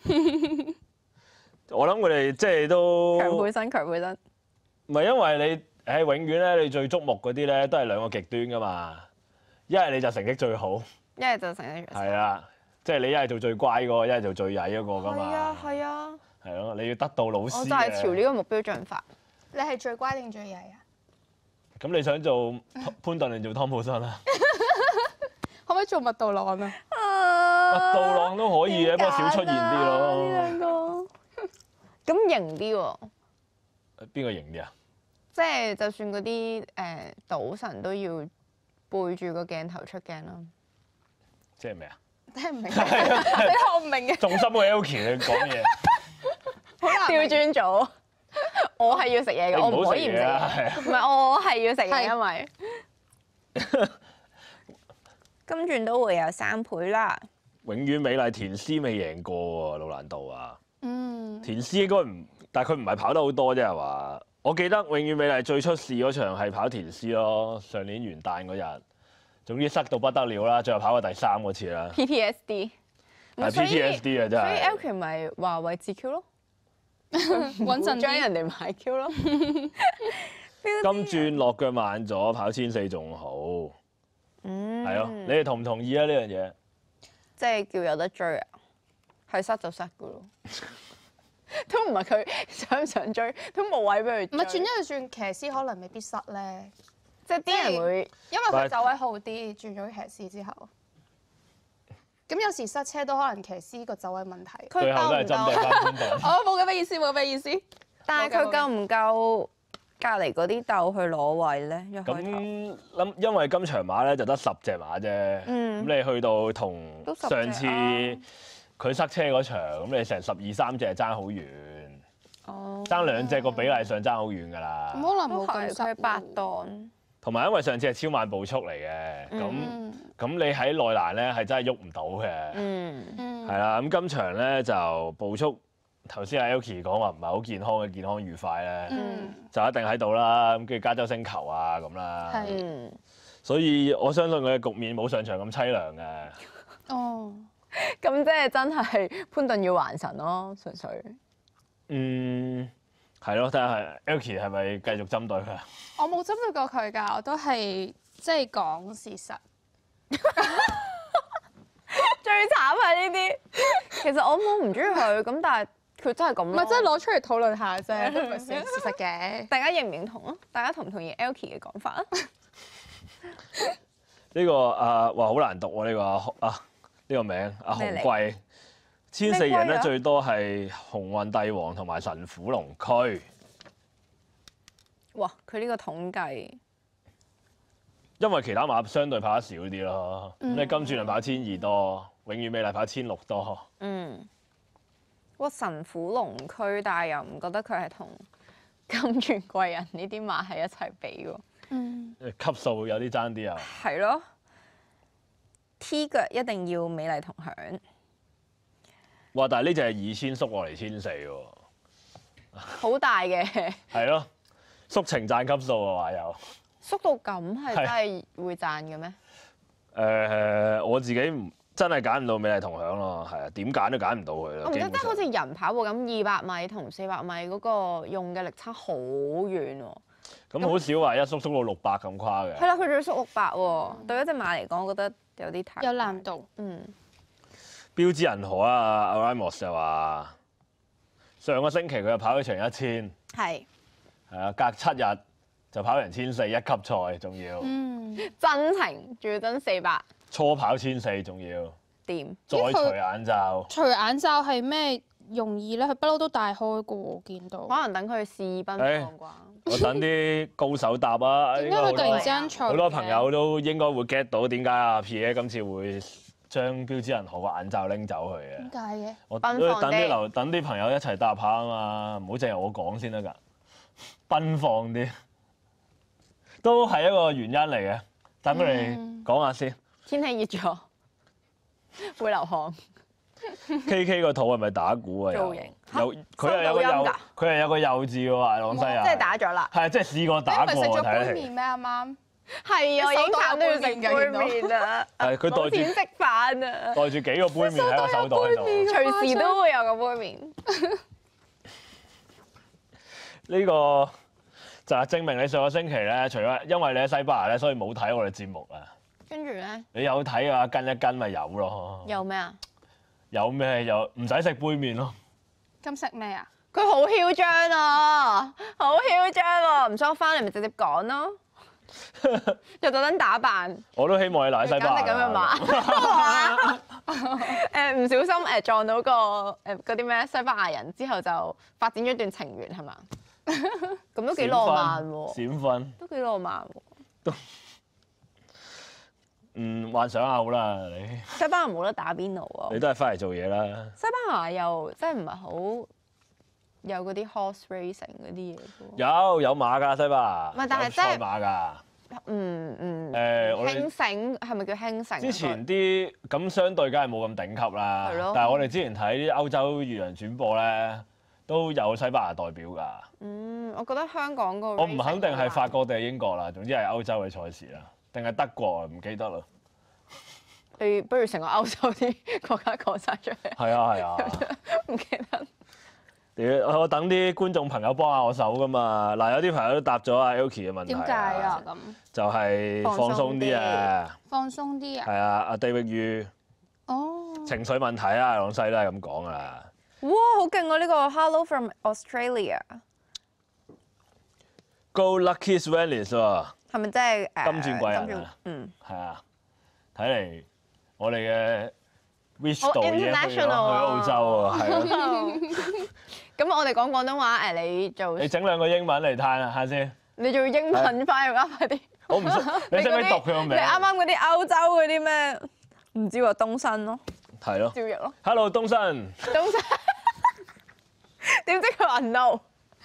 我諗佢哋即係都強配身，強配身。 唔係因為你誒永遠咧，你最矚目嗰啲咧都係兩個極端噶嘛。一係你就成績最好， 一係就成日係啊，即係你一係做最乖嗰個，一係做最曳嗰個噶係啊嘛。 係啊， 係咯，你要得到老師我就係朝呢個目標進發。 你係最乖定最曳啊？ 咁你想做潘頓定做湯普森啊？ 可唔可以做麥道朗啊？ 麥道朗都可以嘅，不過少出現啲呢咯。 兩個咁型啲喎， 邊個型啲啊？ 即係就算嗰啲誒賭神都要背住個鏡頭出鏡咯。 即係咩啊？ 聽唔明，你睇我唔明嘅， 重心嘅 Elkie 你講嘢， 好難調明。 轉咗，我係要食嘢嘅，我唔可以唔食啊！ 嘢。 係啊唔係我係要食嘢， 係因為金鑽都會有三倍啦。 永遠美麗田斯未贏過喎，路蘭道啊！ 嗯， 田斯應該唔，但係佢唔係跑得好多啫係嘛？我記得永遠美麗最出事嗰場係跑田斯咯，上年元旦嗰日，總之塞到不得了啦，最後跑過第三嗰次啦， P T S D， 係所以 P T S D 啊真所以係。 Elkie 咪話為自 Q 咯， 穩陣啲。 將人哋買 Q 咯。 金鑽落腳慢咗，跑千四仲好， 嗯， 係咯？你哋同唔同意啊呢樣嘢？ 即係叫有得追啊，係塞就塞噶咯，都唔係佢想唔想追，都冇位俾佢追。 唔係轉一就轉騎師，可能未必塞咧， 即係啲人會因為佢走位好啲，轉咗騎師之後。咁有時塞車都可能騎師個走位問題。 佢最後都係夠唔夠？ 針對翻潘頓。 我冇咁嘅意思，冇咁嘅意思。 但係佢夠唔夠隔離嗰啲鬥去攞位咧？一開頭咁諗，因為今場馬咧就得十隻馬啫。咁、 嗯你去到同都十隻啊上次佢塞車嗰場，咁你成十二三隻爭好遠， 哦， 爭兩隻個比例上爭好遠㗎咁啦。 可能都冇咁塞係佢係八喎。 檔。 同埋因為上次係超慢步速嚟嘅，咁咁、 嗯你喺內欄咧係真係喐唔到嘅， 嗯， 嗯係啦、咁今場咧就步速，頭先阿 Elkie 講話唔係好健康嘅健康愉快咧， 嗯就一定喺度啦。咁跟住加州星球啊咁啦， 係嗯， 所以我相信佢嘅局面冇上場咁凄涼嘅。 哦， 咁即係真係潘頓要還神咯，純粹。 嗯，係咯，睇下係 Elkie 係咪繼續針對佢啊？ 我冇針對過佢㗎，我都係即係講事實。 最慘係呢啲，其實我冇唔中意佢，咁但係佢真係咁咯。 唔係，即係攞出嚟討論下啫，都唔係事事實嘅。 大家認唔認同啊？大家同唔同意 Elkie 嘅講法啊？ 呢、個啊話好難讀喎，呢、個啊呢、個名啊咩嚟紅貴，千四贏咩龜啊得最多係鴻運帝王同埋神虎龍區， 哇！佢呢個統計， 因為其他馬相對跑得少啲咯。咁、 嗯你金鑽係跑千二多，永遠美麗跑千六多， 嗯，哇！神虎龍區，但係又唔覺得佢係同金鑽貴人呢啲馬係一齊比喎。 嗯， 級數有啲爭啲啊。 係咯，T 腳一定要美麗同享。 哇！但係呢只係二千縮落嚟千四喎， 好大嘅， 係咯，縮程賺級數啊話有。 縮到咁係真係會賺嘅咩？ 誒、我自己唔真係揀唔到美麗同享咯，係啊，點揀都揀唔到佢咯。 我唔知， 基本上即係好似人跑步咁，二百米同四百米嗰個用嘅力差好遠喎。 咁好少話一縮縮到六百咁誇嘅。 係啦，佢仲要縮六百喎。對一隻馬嚟講，我覺得有啲太有難度。 嗯， 標誌銀河啊，阿 Ramos 就話上個星期佢就跑咗場一千， 係係啊，隔七日就跑完千四一級賽，仲要嗯， 真情，仲要真四百初跑千四，仲要掂。 再除眼罩。 除眼罩係咩用意咧？佢不嬲都戴開嘅喎，我見到。 可能等佢試奔放啩。 我等啲高手答啊！ 點解佢突然之間除？ 好多朋友都應該會 get 到點解阿 P A 今次會將標誌銀河個眼罩拎走佢嘅。 點解嘅？ 我奔放啲都等啲留等啲朋友一齊答下啊嘛，唔好淨係我講先得㗎。奔放啲都係一個原因嚟嘅，等佢哋講下先。 天氣熱咗，會流汗。 K K 個肚係咪打鼓啊？ 造型有佢又有個幼收到音㗎， 佢係有個幼字喎，艾朗西亞。 即係打咗啦。 係即係試過打過你唔係食咗睇得起。 杯麵咩？啱啱係啊，我已經慘都要食杯手袋有杯麵啦。 係佢袋住冇錢食飯啊， 袋住幾個杯麵喺個手袋度。 隨時都會有個杯麵。 呢個就係證明你上個星期咧，除咗因為你喺西班牙咧，所以冇睇我哋節目啊。 跟住咧， 你有睇啊，跟一跟咪有咯。 有咩啊？ 有咩有唔使食杯麵咯？ 咁食咩啊？ 佢好囂張啊，好囂張喎！唔想翻嚟咪直接講咯，又特登打扮， 我都希望你嚟西班牙。 簡直咁樣嘛。誒唔小心誒撞到個誒嗰啲咩西班牙人之後就發展咗一段情緣係嘛？咁都幾浪漫喎， 閃婚。 都幾浪漫喎。 嗯，幻想下好啦，你西班牙冇得打邊爐啊！ 你都係翻嚟做嘢啦。 西班牙又真係唔係好有嗰啲 horse racing 嗰啲嘢嘅喎。 有有馬㗎西班牙。 唔係但係有真係賽馬㗎。 嗯嗯。 誒，我哋興盛係咪叫興盛啊？ 之前啲咁相對梗係冇咁頂級啦係咯。 但係我哋之前睇啲歐洲越洋轉播咧，都有西班牙代表㗎。 嗯，我覺得香港個我唔肯定係法國定係英國啦，總之係歐洲嘅賽事啦，定係德國啊？唔記得啦。 你不如成個歐洲啲國家講晒出嚟。 係啊係啊。 唔記得。 屌，我等啲觀眾朋友幫下我手㗎嘛。嗱，有啲朋友都答咗阿 Elky 嘅問題。 點解啊？咁就係放鬆啲啊。 放鬆啲啊？ 係啊，阿地域語哦。 情緒問題啊，朗西都係咁講㗎啦。 哇，好勁啊！呢個 Hello from Australia Go Lucky Swanis 喎。 係咪即係誒金鑽貴人啊金鑽嗯。 係啊，睇嚟我哋嘅 wish 好度已經去咗去 international 啊澳洲喎，係咯。 咁我哋講廣東話誒，你做你整兩個英文嚟睇下先。 你做英文翻譯啊，快啲！ 我唔識，你識唔識讀佢個名？ 你啱啱嗰啲歐洲嗰啲咩？唔知喎，東新咯， 係咯。 趙逸咯， Hello 東新， 東新。點知佢話 no？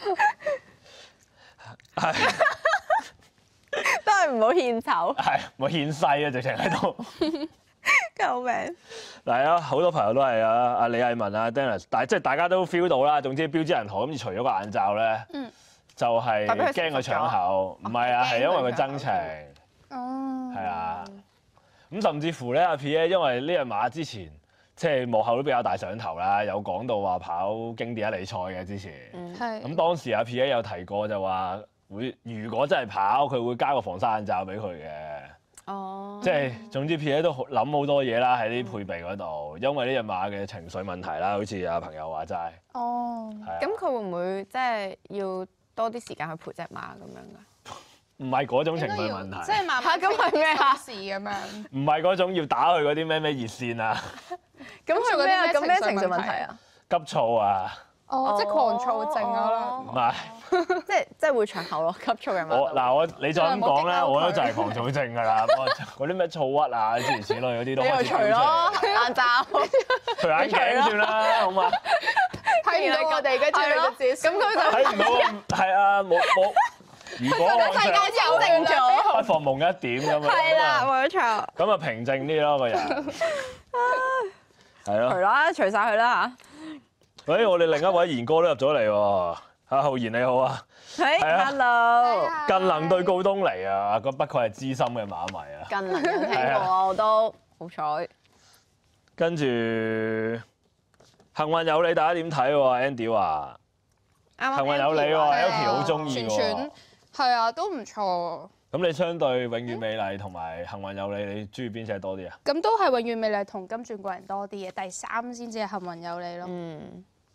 係都係唔好獻醜。 係我獻世啊，直情喺度。 救命！ 嗱啊，好多朋友都係啊，阿李藝文啊 Dennis，但係即係大家都 feel 到啦。總之標誌銀河咁，除咗個眼罩咧， 嗯就係代表佢驚佢食咗搶口，唔係啊， 哦係因為佢真情， 哦。 係啊。咁甚至乎咧，阿 P 咧，因為呢隻馬之前即係幕後都比較大上頭啦，有講到話跑經典一哩賽嘅之前。 係。 咁當時阿 P 咧有提過就話會，如果真係跑，佢會加個防曬眼罩俾佢嘅。 哦。 即係總之 P 咧都諗好多嘢啦喺啲配備嗰度，因為呢隻馬嘅情緒問題啦，好似阿朋友話齋。 哦。 係啊咁佢會唔會即係要多啲時間去陪隻馬咁樣㗎？ 唔係嗰種情應該要緒問題， 即係慢慢嚇咁係咩啊事咁樣。 唔係嗰種要打去嗰啲咩咩熱線啊、 咁佢咩啊？ 咁咁咩情緒情緒問題問題啊？ 急躁啊， 哦，即係狂躁症啊啦。 唔係即係即係會長口咯，急促嘅馬。 我嗱我你再咁講咧， 冇激嬲佢我都就係狂躁症㗎啦。我嗰啲咩躁鬱啊諸如此類嗰啲都開始你又除咯眼罩， 除眼鏡算啦，好嘛？ 睇唔到我哋跟住係咯你就自己咁佢就睇唔到啊，係啊，冇冇。如果我世界想修正咗。 不妨夢一點咁樣， 係啦，冇錯。 咁啊平靜啲咯個人，係除咯。 啦，除晒佢啦喂，我哋另一位賢哥都入咗嚟喎，阿浩然你好啊， 嚇。係係啊 ，hello。 近能對告東尼啊，咁不愧係資深嘅馬迷啊。 近能有聽過啊，我都好彩。 跟住幸運有你，大家點睇喎？Andy 話啱啱幸運有你喎 Andy 話 ，Elky 好中意喎全全。係啊，都唔錯。 咁你相對永遠美麗同埋幸運有你，你中意邊隻多啲啊？ 咁都係永遠美麗同金鑽貴人多啲嘅，第三先至係幸運有你咯。 嗯，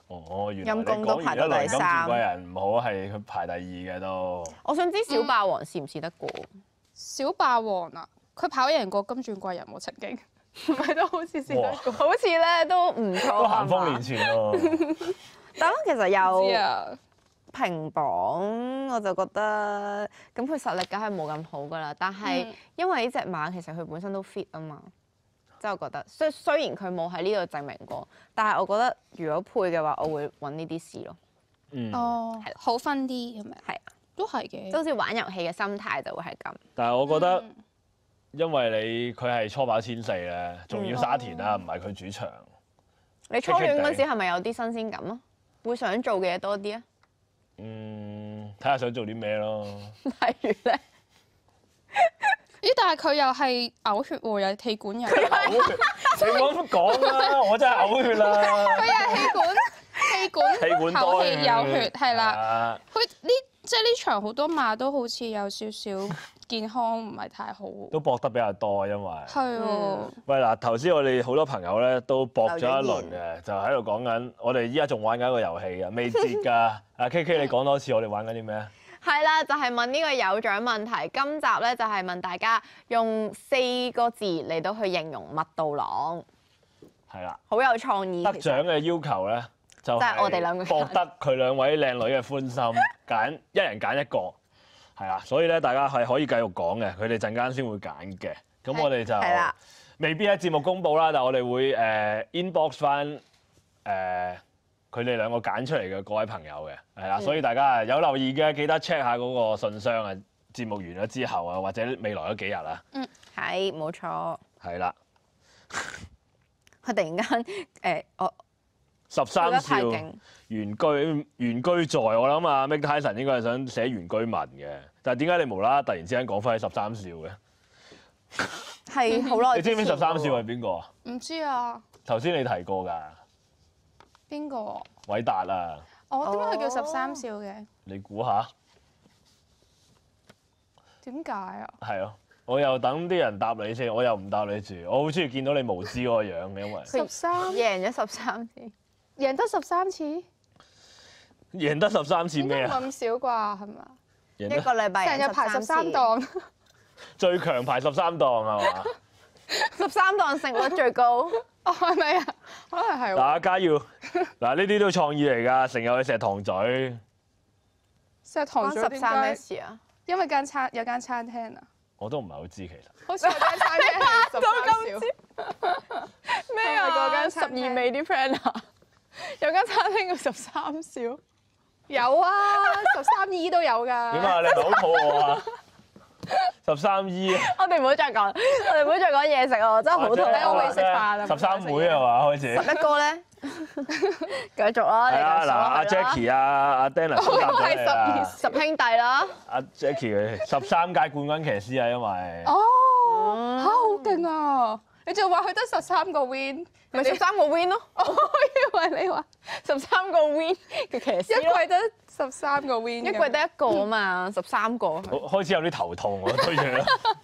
哦，原來你陰公都講排到第完一輪金三鑽貴人唔好係佢排第二嘅都。 我想知小霸王試唔試得過？ 小霸王啊，佢跑贏過金鑽貴人喎曾經，唔係都好似試得過。 好似咧都唔錯都啊嘛咸豐年前喎。 但係其實知有啊， 評榜，我就覺得咁佢實力梗係冇咁好噶啦。但係嗯因為呢只馬其實佢本身都 fit 啊嘛，即係我覺得雖雖然佢冇喺呢度證明過，但係我覺得如果配嘅話，我會揾呢啲試咯。 嗯。 哦，好分啲咁樣， 係啊， 都係嘅即。好似玩遊戲嘅心態就會係咁。 但係我覺得， 嗯因為你佢係初跑千四咧，仲要沙田啦，唔係佢主場。 你初戀嗰時係咪有啲新鮮感啊？會想做嘅嘢多啲啊？ 嗯，睇下想做啲咩咯。 例如咧， 咦？但係佢又係嘔血喎，有氣管有，佢嘔血，你咁講啦，我真係嘔血啦。 又係氣管氣管氣管口多氣有血，係啦。 啦。 佢呢即係呢場好多馬都好似有少少健康唔係太好喎。 都搏得比較多，因為。 係喎， 喂嗱，頭先我哋好多朋友咧都搏咗一輪留嘅，就喺度講緊，我哋依家仲玩緊一個遊戲嘅，未截㗎。阿 K K，你講多次，我哋玩緊啲咩啊？ 係啦，就係問呢個有獎問題。今集咧就係問大家用四個字嚟到去形容麥道朗， 係啦， 好有創意。 得其實獎嘅要求咧就就係我哋兩個博得佢兩位靚女嘅歡心，揀一人揀一個，係啦，所以咧大家係可以繼續講嘅，佢哋陣間先會揀嘅。咁我哋就係啦未必喺節目公佈啦，但係我哋會誒 inbox 翻誒佢哋兩個揀出嚟嘅各位朋友嘅，係啦， 嗯所以大家有留意嘅記得 check 下嗰個信箱啊，節目完咗之後啊，或者未來嗰幾日啊， 係冇錯。 係啦， 佢突然間誒，我十三做得太少勁， 原居原居在，我諗啊 Mike Tyson 應該係想寫原居民嘅，但係點解你無啦啦突然之間講翻起十三少嘅？ 係好耐。 你知唔知十三少係邊個啊？ 唔知啊， 頭先你提過㗎， 邊個？ 偉達啊， 哦，點解佢叫十三少嘅？ 你估下？ 點解啊？ 係咯，我又等啲人答你先，我又唔答你住，我好中意見到你無知嗰個樣嘅，因為佢十三贏咗十三次， 贏得十三次， 贏得十三次應該咩啊？ 唔咁少啩？係咪啊？ 贏得一個禮拜贏成日排十十三次， 三檔， 最強排十三檔係嘛？ 十三檔勝率最高。 哦係咪啊？可能係喎。 大家要嗱呢啲都創意嚟㗎，成日去石塘咀， 石塘咀關十點三咩解？ 事啊？ 因為間餐有間餐廳啊， 我都唔係好知其實。 好似有間餐廳係十三少。 咩係咪嗰間十餐廳二味啲 friend 啊？有間餐廳叫十三少。 有啊，十三姨都有㗎。 點啊？你係咪好肚餓啊？十三姨， 我哋唔好再講，我哋唔好再講嘢食啊！我真係好肚或者我未餓。 食飯啊十三妹係嘛？開始。 十一哥咧，繼續啦，你係啊， 繼續嗱，阿落去啦 Jackie 啊，阿 Dennis 都答咗你啦。 十兄弟啦， 阿 Jackie 佢十三屆冠軍騎師啊，因為哦，嚇好勁啊！你仲話佢得十三個 win， 咪十三個 win 咯， 我以為你話十三個 win 嘅騎一師咯， 季得十三個 win， 一季得一個啊嘛，十三個。 開開始有啲頭痛喎，對住啦。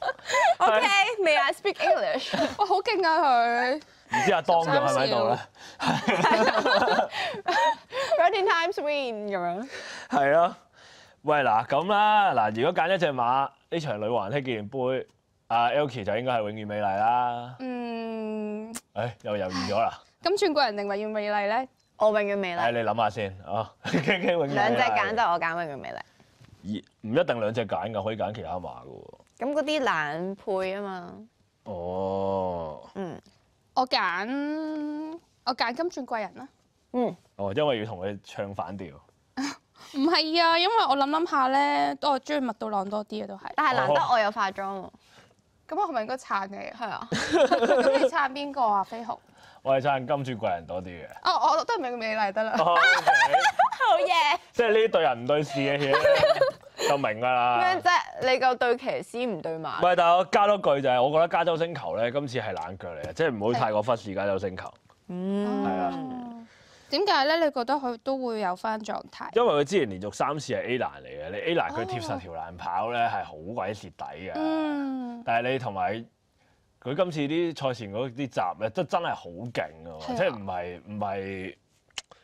OK，may I speak English？ 哇好勁啊佢！ 唔知阿當仲喺咪喺度咧？ Thirteen times win 咁樣。 係咯。喂嗱咁啦，嗱如果揀一隻馬呢場女王禧紀念杯，阿 Elkie 就應該係永遠美麗啦。 嗯， 誒又猶豫咗啦。 咁轉個人定永遠美麗咧？ 我永遠美誒麗， 你諗下先啊，K K 永遠美麗兩隻揀就我揀永遠美麗。 而唔一定兩隻揀㗎，可以揀其他馬㗎喎。 咁嗰啲懶配啊嘛， 哦， 嗯我揀我揀金鑽貴人啦。 嗯， 哦，因為要同佢唱反調。 唔係啊，因為我諗諗下咧，我中意麥道朗多啲嘅都係。 但係難得我有化妝喎， 咁我係咪應該撐你啊？ 係啊， 咁你撐邊個啊？飛鴻？ 我係撐金鑽貴人多啲嘅。 哦，我都係永遠美麗得啦。 哦，OK 好嘢。 即係呢啲對人唔對事嘅嘢咧，就明㗎啦。 咩啫？你夠對騎師唔對馬唔？係，但係我加多句就係，我覺得加州星球咧今次係冷腳嚟嘅，即係唔好太過忽視加州星球， 嗯， 係啊哦點解咧？你覺得佢都會有翻狀態？ 因為佢之前連續三次係 A 欄嚟嘅，你 A 欄佢貼實條欄跑咧係好鬼蝕底嘅。 嗯， 但係你同埋佢今次啲賽前嗰啲集咧，真真係好勁㗎喎， 係啊即係唔係唔係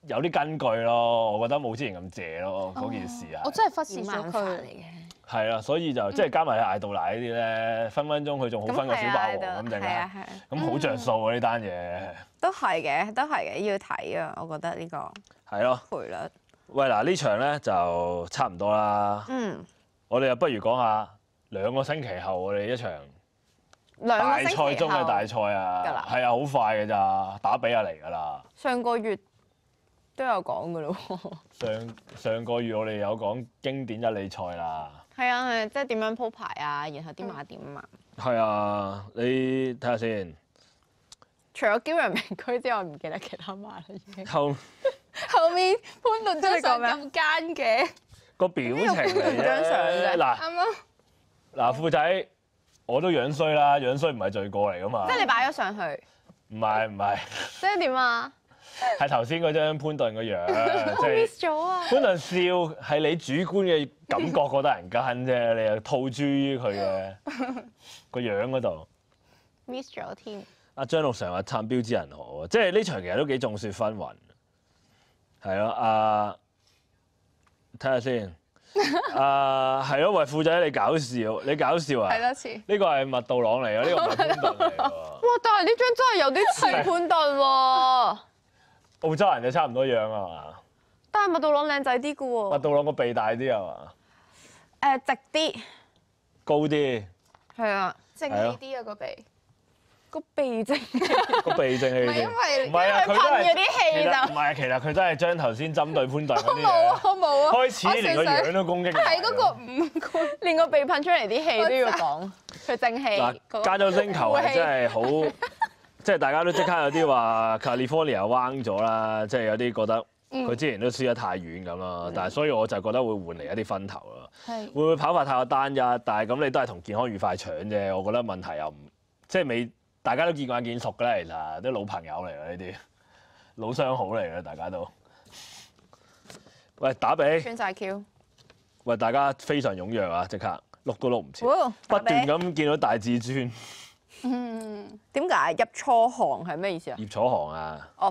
有啲根據咯，我覺得冇之前咁謝咯嗰件事啊。 我真係忽視咗點辦法佢嚟。嘅。 係啊，所以就即係加埋嗌到奶呢啲咧，分分鐘佢仲好分過小霸王咁陣間， 係啊係啊， 咁好着數啊呢單嘢。 都係嘅，都係嘅，要睇啊！我覺得呢個係咯， 賠率。 喂嗱呢場咧就差唔多啦， 嗯， 我哋又不如講下兩個星期後我哋一場兩大個星期賽中嘅大後賽啊㗎啦， 係啊，好快嘅咋，打比就嚟㗎啦。 上個月都有講㗎咯喎。 上上個月我哋有講經典一哩賽啦。 係啊，係即係點樣鋪排啊，然後啲馬點啊。 係啊，你睇下先。 除咗驕陽名區之外，唔記得其他馬啦已經。 後後面潘頓張你講咩啊相咁奸嘅， 個表情嚟張相啫。 啫嗱啱啊！ 嗱，富仔，我都樣衰啦，樣衰唔係罪過嚟㗎嘛。 即係你擺咗上去， 唔係唔係， 即係點啊？ 係頭先嗰張潘頓個樣，即我係 miss 咗啊！ 潘頓笑係你主觀嘅感覺覺得人奸啫，你又套諸於佢嘅個樣嗰度。 miss 咗添。 阿張六成話撐標之人河，即係呢場其實都幾眾說紛紜。係咯，阿睇下先。啊，係咯，喂，富仔你搞笑，你搞笑啊！ 睇多次。 呢個係麥道朗嚟嘅，呢個唔係潘頓嚟㗎喎。 哇！但係呢張真係有啲似潘頓喎， 澳洲人就差唔多樣啊嘛， 但係麥道朗靚仔啲嘅喎。 麥道朗個鼻大啲係嘛， 誒直啲， 高啲， 係啊， 正係咯氣啲啊個鼻， 個鼻正， 個鼻正氣啲。 唔係因為唔係啊，佢都係噴嗰啲氣其實就唔係啊，其實佢真係將頭先針對潘頓嗰啲冇啊嘢， 冇啊， 開始連個樣都攻擊埋。 係嗰個五官。 連個鼻噴出嚟啲氣都要講，佢正氣。 嗱，加州星球係真係好，即係大家都即刻有啲話 California 彎咗啦，即係有啲覺得佢之前都輸得太遠咁啦。但係所以我就覺得會換嚟一啲分頭咯。 係會唔會跑法太過單一？但係咁你都係同健康愉快搶啫。我覺得問題又唔即係未，大家都見慣見熟㗎啦，其實啲老朋友嚟㗎呢啲，老相好嚟㗎，大家都。喂，打比， 穿晒 Q。 喂，大家非常踴躍啊！即刻碌都碌唔切， 哇不斷打咁見到大至尊嗯， 點解入錯行係咩意思啊？ 葉楚航啊！ 哦，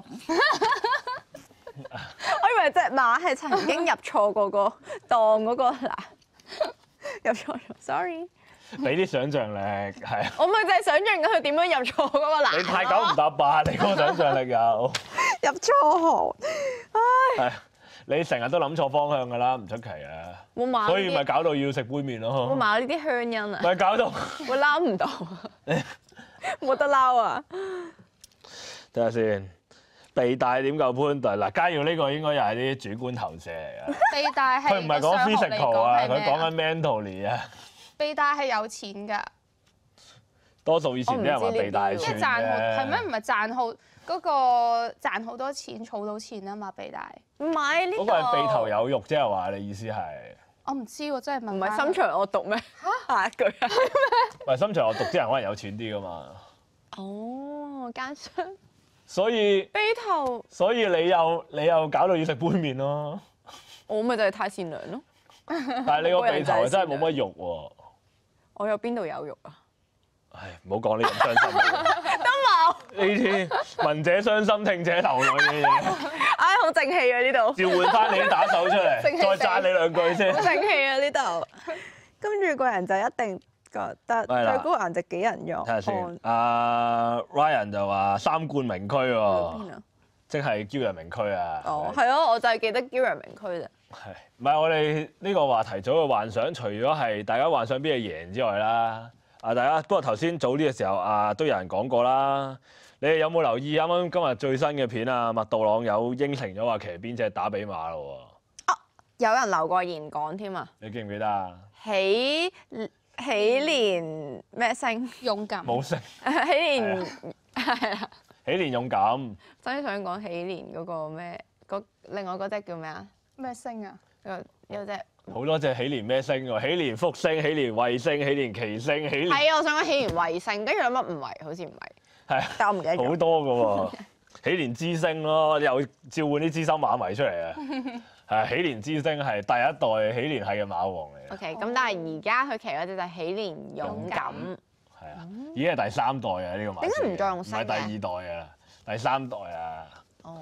我以為隻馬係曾經入錯過個檔嗰個欄，入錯咗，sorry。 俾啲想像力係啊！ 我咪就係想像緊佢點樣入錯嗰個欄。 你太九唔搭八，你個想像力有入錯行， 係你成日都諗錯方向㗎啦，唔出奇啊！ 冇買呢啲。 所以咪搞到要食杯麵冇咯， 買呢啲香因啊， 咪搞到會撈唔到，冇得撈啊！ 睇下先。鼻大點夠潘頓嗱？嘉耀呢個應該又係啲主觀投射嚟㗎。 鼻大係佢唔係講個上學嚟 physical 啊， 係咩佢講緊 mentally 啊。 鼻大係有錢㗎， 多數以前啲人話鼻大我唔知算即係賺好嘅係咩？唔係賺好嗰個賺好多錢，儲到錢啊嘛！鼻大， 唔係呢嗰個係鼻頭有肉啫係嘛？你意思係？ 我唔知喎，真係問唔返係心腸惡毒咩？下一句啊！ 喂，心腸惡毒啲人可能有錢啲㗎嘛， 哦，奸商所以鼻頭， 所以你又你又搞到要食杯麵咯。 我咪就係太善良咯。 但係你個鼻頭真係冇乜肉喎。 我有邊度有肉啊？ 唉，唔好講呢咁傷心嘅嘢。都冇呢啲聞者傷心，聽者流淚嘅嘢， 唉，好正氣啊呢度， 召喚翻你啲打手出嚟， 正氣再讚你兩句先好。正氣啊呢度。跟住個人就一定覺得係啦最高顏值幾人用。 睇下先。阿 Ryan 就話三冠名區喎， 邊啊？ 即係驕陽名區啊。 哦，係咯，我就係記得驕陽名區啫。 係，唔係我哋呢個話題早嘅幻想，除咗係大家幻想邊個贏之外啦，啊大家不過頭先早啲嘅時候啊都有人講過啦，你哋有冇留意啱啱今日最新嘅片啊？麥道朗有應承咗話騎邊隻打比馬咯有人留過言講添啊！ 喎，你記唔記得啊？ 喜喜連咩星？ 勇敢。 冇食， 喜連係啦， 喜連勇敢， 真係想講喜連嗰個咩？嗰另外嗰隻叫咩啊？ 咩星啊？ 有有隻好多隻喜連咩星喎，喜連福星、喜連衛星、喜連奇星、喜連係啊！我想講喜連衛星，跟住有乜唔係？好似唔係， 係但我唔記得咗。 好多嘅喎，喜連之星咯，又召喚啲資深馬迷出嚟啊！係喜連之星係第一代喜連系嘅馬王嚟嘅， OK，咁但係而家佢騎嗰隻就係喜連勇敢， 係啊，已經係第三代啊呢個馬。 點解唔再用唔星嘅係第二代啊，第三代啊。 哦，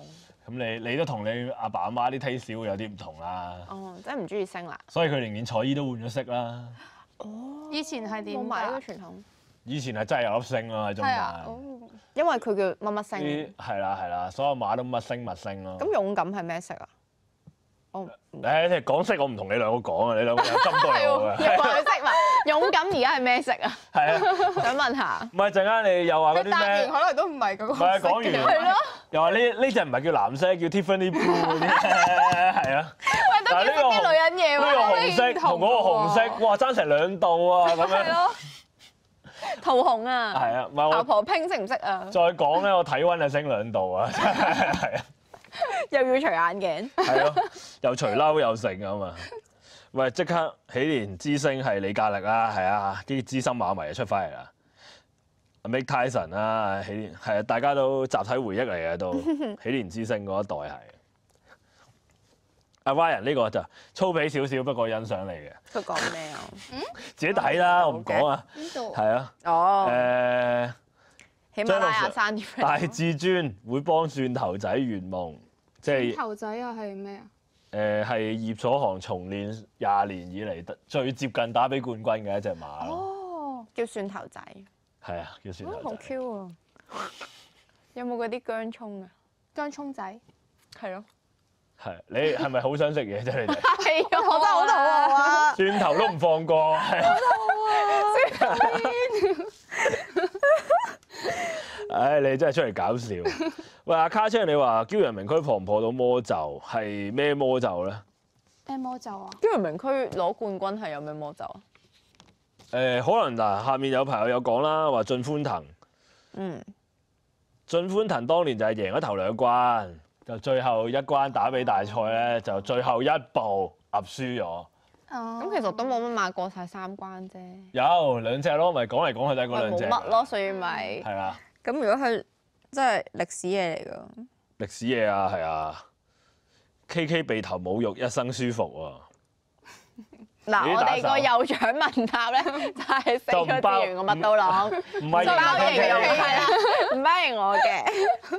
咁你你都同你阿爸阿媽啲 taste 會有啲唔同啦， 哦，即係唔中意星啦。 所以佢寧願彩衣都換咗色啦。 以前係點冇買呢個㗎？ 傳統， 以前係真係有粒星咯喺中係啊， 間， 哦因為佢叫乜乜星。 啲係啦係啦，所有馬都乜星乜星咯。 咁勇敢係咩色啊？我誒，你講色我唔同你兩個講啊，你兩個有針對我嘅。 勇敢色嘛？勇敢而家係咩色啊？ 係啊， 想問下。 唔係陣間你又話嗰你答啲咩？ 完可能都唔係嗰個唔係講完係咯， 又話呢呢隻唔係叫藍色，叫 Tiffany Blue 嗰啲咧，係啊。 喂，都幾識啲女人嘢呢個喎。 紅色同嗰個紅色，哇爭成兩度啊咁樣。 係咯，桃紅啊。 係啊，唔係我姣婆拼識唔識啊？ 再講咧，我體温就升兩度啊，真係係啊。 又要除眼鏡。 係咯，又除褸又成啊嘛。喂，即刻喜蓮之星係李嘉力啦，係啊，啲資深馬迷就出翻嚟啦。Mike Tyson 啦，喜蓮係啊，大家都集體回憶嚟嘅都。喜蓮之星嗰一代係。阿 Ryan 呢個就粗鄙少少，不過欣賞你嘅， 佢講咩啊？ 自己睇啦，我唔講啊。 邊度？ 係啊， 哦， 誒。 喜馬拉雅山啲 friend。 大至尊會幫蒜頭仔圓夢，即係頭仔又係咩啊？ 誒係葉楚航重練廿年以嚟最接近打比冠軍嘅一隻馬咯。 哦， 叫蒜頭仔。 係啊，叫蒜哦，好頭仔。 Q 啊！有冇嗰啲薑葱啊？ 姜葱仔。 係咯。 係你係咪好想食嘢啫？你哋係啊，我真係好肚餓啊！ 蒜頭都唔放過。係唉，你真係出嚟搞笑。喂，阿卡車，你話驕陽明區破唔破到魔咒？係咩魔咒咧？ 咩魔咒啊？ 驕陽明區攞冠軍係有咩魔咒啊？ 誒，可能嗱，下面有朋友有講啦，話進歡騰。 嗯。 進歡騰當年就係贏咗頭兩關，就最後一關打比大賽咧，就最後一步揼輸咗。 哦。 咁其實都冇乜馬過晒三關啫。 有兩隻咯，咪講嚟講去都係嗰咪兩隻。 冇乜咯，所以咪係啦， 咁。如果係真係歷史嘢嚟㗎。 歷史嘢啊，係啊。K K 被頭侮辱，一生舒服喎。 嗱，我哋個有獎問答咧就係四個字完個麥當勞， 唔係唔包形容形容 K K 係啦，唔包形我嘅。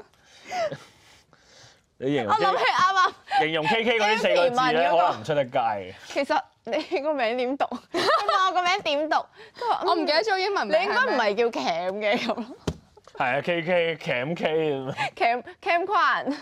你形容我諗起啱啱， 形容 K K 嗰啲四個字咧，可能唔出得街嘅。 其實你個名點讀？佢問我個名點讀，佢話我唔記得咗英文名。 你應該唔係叫 Cam 嘅咁咯係啊，K K Cam K 咁樣。 ，Cam Cam 寬，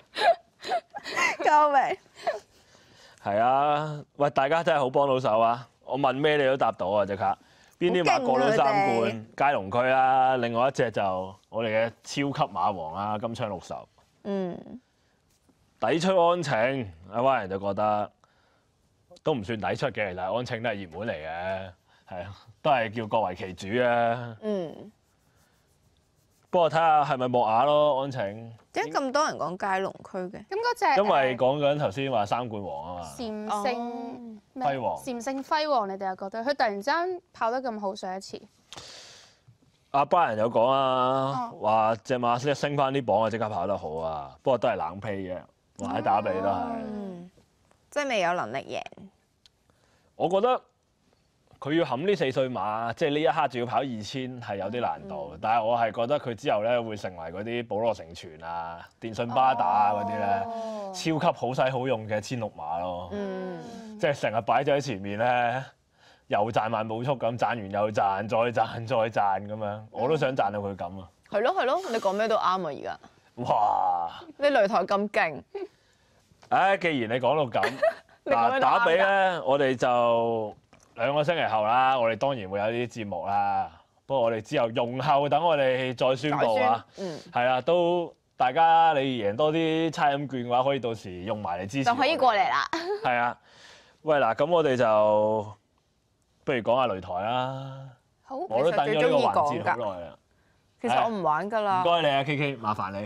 救命！ 係啊，喂，大家真係好幫到手啊！我問咩你都答到啊，即刻。邊啲馬過到三好勁啊冠？佳龍區啦，另外一隻就我哋嘅超級馬王啊，金槍六十。 嗯， 抵出安晴，阿灣人就覺得都唔算抵出嘅，但係安晴都係熱門嚟嘅，係啊，都係叫各為其主啊。 嗯， 不過睇下係咪莫雅咯，安晴， 點解咁多人講佳龍區嘅？ 咁嗰隻因為講緊頭先話三冠王啊嘛。 禪哦聖咩輝煌禪聖輝煌，你哋又覺得佢突然之間跑得咁好上一次？ 阿 Brian 有講啊， 哦話隻馬一升翻啲榜啊，即刻跑得好啊。不過都係冷屁嘅，話喺打比都係。 嗯，即係未有能力贏。 我覺得佢要冚呢四歲馬，即係呢一刻仲要跑二千係有啲難度。 嗯但係我係覺得佢之後咧會成為嗰啲保羅成全啊、電信巴打啊嗰啲咧， 哦超級好使好用嘅千六馬咯。 嗯， 即係成日擺咗喺前面咧，又賺慢冇速咁，賺完又賺，再賺再賺咁樣。我都想賺到佢咁啊！ 係咯係咯，你講咩都啱啊！而家哇！ 你擂台咁勁， 唉，既然你講到咁， 你講咩都啱㗎嗱打比咧，我哋就兩個星期後啦，我哋當然會有啲節目啦。不過我哋之後用後等我哋再宣佈啊。 嗯， 係啊，都大家你贏多啲差餉券嘅話，可以到時用埋嚟支持。 就可以過嚟。啦。 係啊，喂嗱，咁我哋就不如講下擂台啦。 好， 我都等咗呢個環節好耐啦。 其實我唔玩㗎啦唔。該你啊，K K，麻煩你。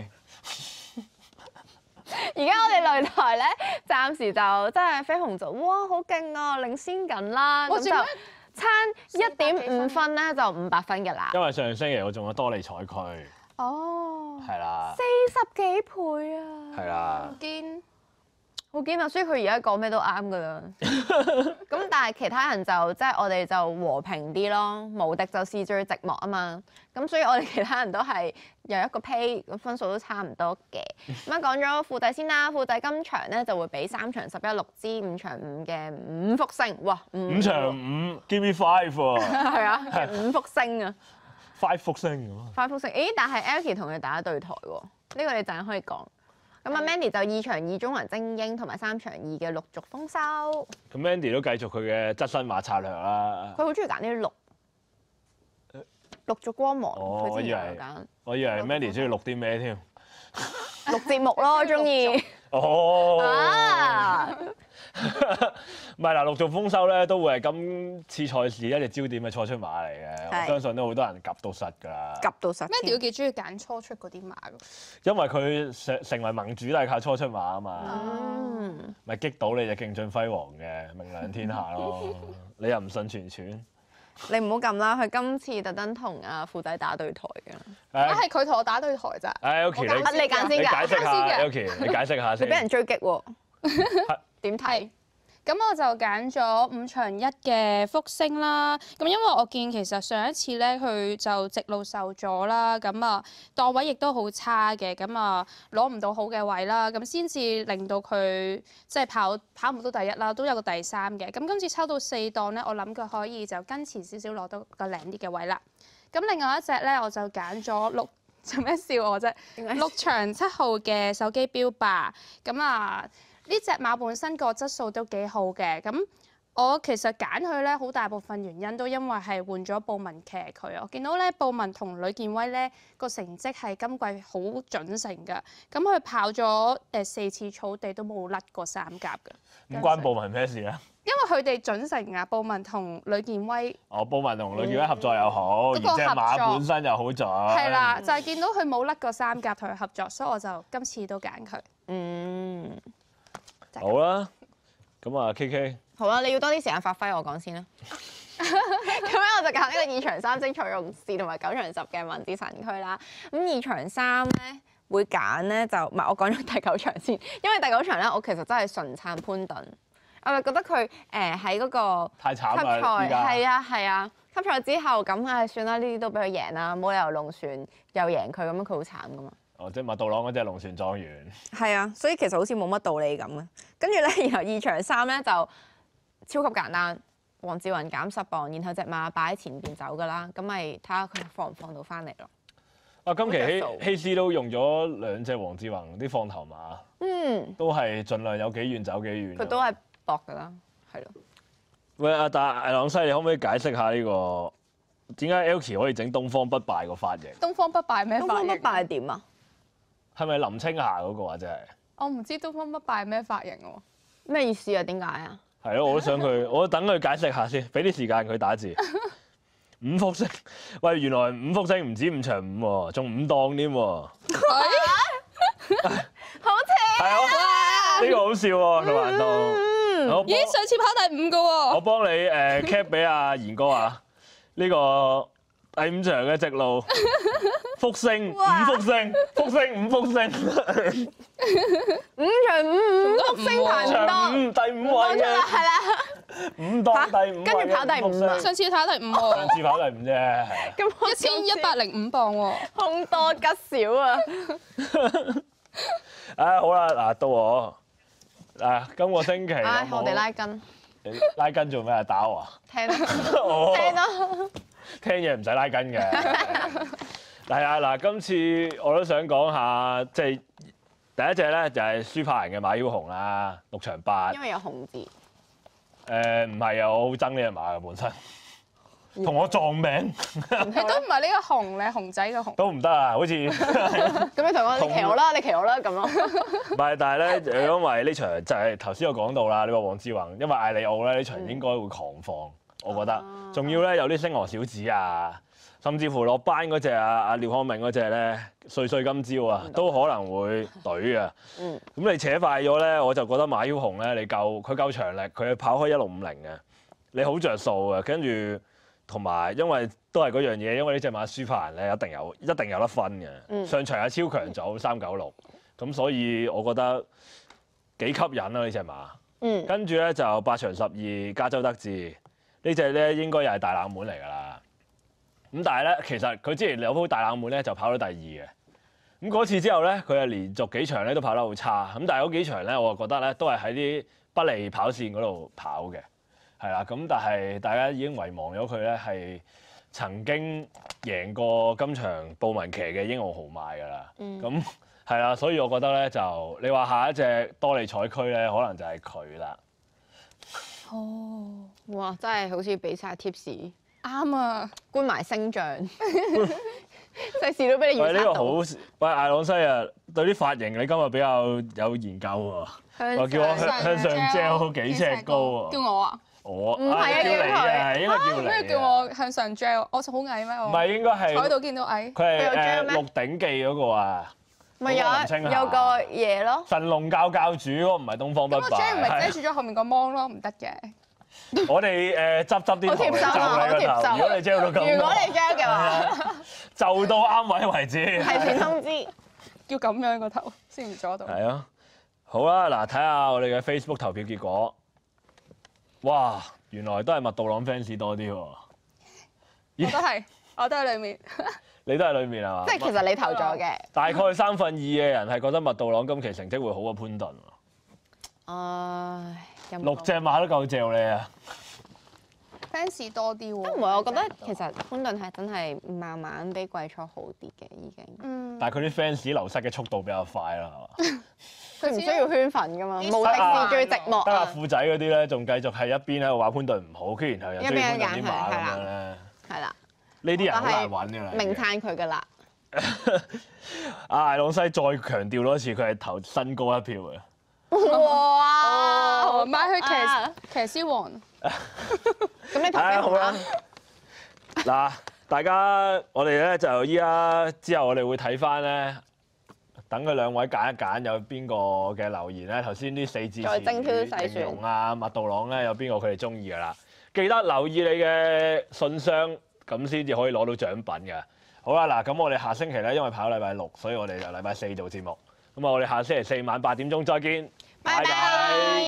而家我哋擂台咧，暫時就真係飛鴻就哇好勁啊，領先緊啦，咁就我做咩差一點五分咧就五百分㗎啦， 因為上星期我中咗多利彩區， 哦， 係啦， 四十幾倍啊！ 係啦。 堅好堅啊！所以佢而家講咩都啱噶啦。咁但係其他人就即係我哋就和平啲咯，無敵就是最寂寞啊嘛。咁所以我哋其他人都係有一個 pay，咁分數都差唔多嘅。咁啊講咗副仔先啦，副仔今場咧就會俾三場十一六支，五場五嘅五福星，哇！五五場五 ，give me five 喎係啊，五福星啊 ，five 福星咁啊。 ，five 福星。咦？但係 Elkie 同佢打對台喎，呢、個你陣間可以講。咁啊，Mandy 就二場二中環精英同埋三場二嘅陸續豐收。 咁 Mandy 都繼續佢嘅側身馬策略啦。 佢好中意揀啲綠，綠燭光芒。 哦佢之前我以為有揀我以為 Mandy 中意錄啲咩添？ 錄節目咯，中意。 哦， 啊！ 唔係嗱，陸續豐收咧都會係今次賽事一隻焦點嘅賽出馬嚟嘅， 係我相信都好多人及到實㗎啦。 及到實 Mandy 都幾中意揀初出嗰啲馬㗎。 因為佢成成為盟主都係靠初出馬啊嘛， 嗯， 咪擊到你就競盡輝煌嘅明亮天下咯。你又唔信全傳？ 你唔好撳啦，佢今次特登同阿富仔打對台㗎。 啊， 誒係佢同我打對台咋。 誒，Elkie 我啊， 你你揀先你解釋㗎， 下先嘅 ，Elkie 你解釋下先佢俾。人追擊喎。點睇？ 係。咁我就揀咗五場一嘅福星啦。咁因為我見其實上一次咧佢就直路受咗啦，咁啊檔位亦都好差嘅，咁啊攞唔到好嘅位啦，咁先至令到佢即係跑跑唔到第一啦，都有個第三嘅。咁今次抽到四檔咧，我諗佢可以就跟前少少攞到個靚啲嘅位啦。咁另外一隻咧我就揀咗六，做咩笑我啫？六場七號嘅手機標霸，咁啊。呢隻馬本身個質素都幾好嘅，咁我其實揀佢咧好大部分原因都因為係換咗布文騎佢，我見到咧布文同呂健威咧個成績係今季好準成㗎，咁佢跑咗誒四次草地都冇甩過三甲㗎。 唔關布文咩事啊？ 因為佢哋準成啊，布文同呂健威哦，布文同呂健威合作又好，而嗰個隻馬合作本身又好準。 係啦，就係見到佢冇甩過三甲同佢合作，所以我就今次都揀佢。 嗯， 好啦，咁啊 K K， 好啦，你要多啲時間發揮，我講先啦。咁樣我就揀呢個二場三精彩勇士同埋九場十嘅文字神區啦。咁二場三咧會揀咧就唔係我講咗第九場先，因為第九場咧我其實真係純撐潘頓，我就覺得佢誒喺嗰個太慘啦！ 級賽依家係啊係啊，級賽之後咁唉算啦，呢啲都俾佢贏啦，冇理由龍船又贏佢咁樣，佢好慘噶嘛。 哦，即係麥道朗嗰隻龍船狀元。 係啊，所以其實好似冇乜道理咁嘅。跟住咧，然後二場三咧就超級簡單，黃志雲減十磅，然後隻馬擺喺前邊走噶啦，咁咪睇下佢放唔放到翻嚟咯。 啊，今期好着數希希斯都用咗兩隻黃志宏啲放頭馬， 嗯， 都係盡量有幾遠走幾遠。 佢都係搏噶啦，係咯。 喂，阿大朗西，你可唔可以解釋下呢個點解 Elkie 可以整東方不敗個髮型？ 東方不敗咩髮型？ 東方不敗係點啊？ 係咪林青霞嗰個啊？真係我唔知東方不敗咩髮型喎。 咩意思啊？點解啊？ 係咯，我都想佢，我等佢解釋下先，俾啲時間佢打字。五福星，喂，原來五福星唔止五場五喎，仲五檔添喎。 好似係啊，呢個好笑喎，六環檔。我幫咦，上次跑第五個喎。 我幫你誒 cap 俾阿賢哥啊，呢個第五場嘅直路，福星五福星，福星五福星， 五場五五福星排唔場多， 五第五位講出啦， 嘅係啦。 五檔第五位嘅跟住跑第五啊福星上次跑第五上喎， 次跑第五啫，係啊咁我一千一百零五磅喎。 凶多吉少啊！ 啊好啦，嗱到我嗱今個星期有唉， 冇我哋拉筋， 拉筋做咩啊？打我啊？ 聽啦， 哦聽啦。 聽嘢唔使拉筋嘅。係啊，嗱，今次我都想講下，即係第一隻咧就係輸怕人嘅馬梟雄啦，六場八。 因為有紅字。 誒唔係啊，我好憎呢隻馬嘅本身，同我撞名你都唔係呢個熊，你係熊仔嘅熊。 都唔得啊，好似唔咁你同我你騎我啦，你騎我啦咁咯。 係，但係咧，因為呢場就係頭先我講到啦，你話黃志宏，因為艾利奧咧呢場應該會狂放，我覺得，仲要咧有啲星河小子啊。甚至乎落班嗰隻啊，阿廖康明嗰隻咧，歲歲今朝啊，都可能會懟啊。 嗯。 咁你扯快咗咧，我就覺得馬梟雄咧，你夠佢夠長力，佢跑開一六五零嘅，你好着數嘅。跟住同埋因為都係嗰樣嘢，因為呢隻馬輸怕人咧，一定有一定有得分嘅。 嗯上場係超強組三九六，咁所以我覺得幾吸引啊呢隻馬。 嗯， 跟住咧就八場十二加州德志呢隻咧應該又係大冷門嚟㗎啦。咁但係咧，其實佢之前有鋪大冷門咧就跑到第二嘅。咁嗰次之後咧，佢係連續幾場咧都跑得好差。咁但係嗰幾場咧，我就覺得咧都係喺啲不利跑線嗰度跑嘅，係啦。咁但係大家已經遺忘咗佢咧係曾經贏過今場布文騎嘅英雄豪邁㗎啦。咁係啦，所以我覺得咧就你話下一隻多利彩區咧，可能就係佢啦。 哦， 哇！真係好似俾晒 tips， 啱啊！ 觀埋星象，世事都俾你喂，呢個預測到。 好喂，艾朗西啊，對啲髮型你今日比較有研究喎。 向我叫我上向向上 gel 幾尺高喎。 叫我啊？ 我唔係啊叫你啊，應該叫你啊。 咩叫我向上 gel？我好矮咩？我唔係應該係坐喺度見到矮。 佢係佢有 gel 誒咩鹿鼎記嗰個啊， 咪有嗰個林青霞有個嘢咯。 神龍教教主嗰個唔係東方不咁個 gel 唔係敗。 遮住咗後面個芒咯，唔得嘅。 我哋誒執執啲好貼頭嚟心啊就你個頭。 好貼心如果你 gel 到咁， 如果你 gel 嘅話， 就到啱位為止。 提前通知。 要咁樣個頭先唔阻到。 係啊，好啦，嗱睇下我哋嘅 Facebook 投票結果。哇，原來都係麥道朗 fans 多啲喎。 我都係，我都喺裡面。 你都喺裡面係嘛？ 即係其實你投咗嘅。 大概三分二嘅人係覺得麥道朗今期成績會好過潘頓。 唉，有冇六隻馬都夠嚼你啊！ fans 多啲喎。 都唔係，我覺得其實潘頓係真係慢慢比季初好啲嘅已經。 嗯， 但係佢啲 fans 流失嘅速度比較快啦，係嘛？ 佢唔需要圈粉噶嘛， 啲無敵是最寂寞得阿啊！ 富仔嗰啲咧，仲繼續係一邊喺度話潘頓唔好，跟住然後又追潘頓啲馬一邊咁硬樣咧。 係啦， 呢啲人好難我係揾㗎啦。 明撐佢噶啦。 阿艾朗西再強調多一次，佢係投身高一票嘅。 哇！ 哦，買去啊騎騎師王。 咁你投唉，好啦邊個啊？， 嗱，大家我哋咧就依家之後，我哋會睇翻咧，等佢兩位揀一揀有邊個嘅留言咧。頭先啲四字詞再精挑細語選形容啊，麥道朗咧有邊個佢哋中意㗎啦？記得留意你嘅信箱，咁先至可以攞到獎品嘅。好啦，嗱，咁我哋下星期咧，因為跑禮拜六，所以我哋就禮拜四做節目。咁啊，我哋下星期四晚八點鐘再見， 拜拜。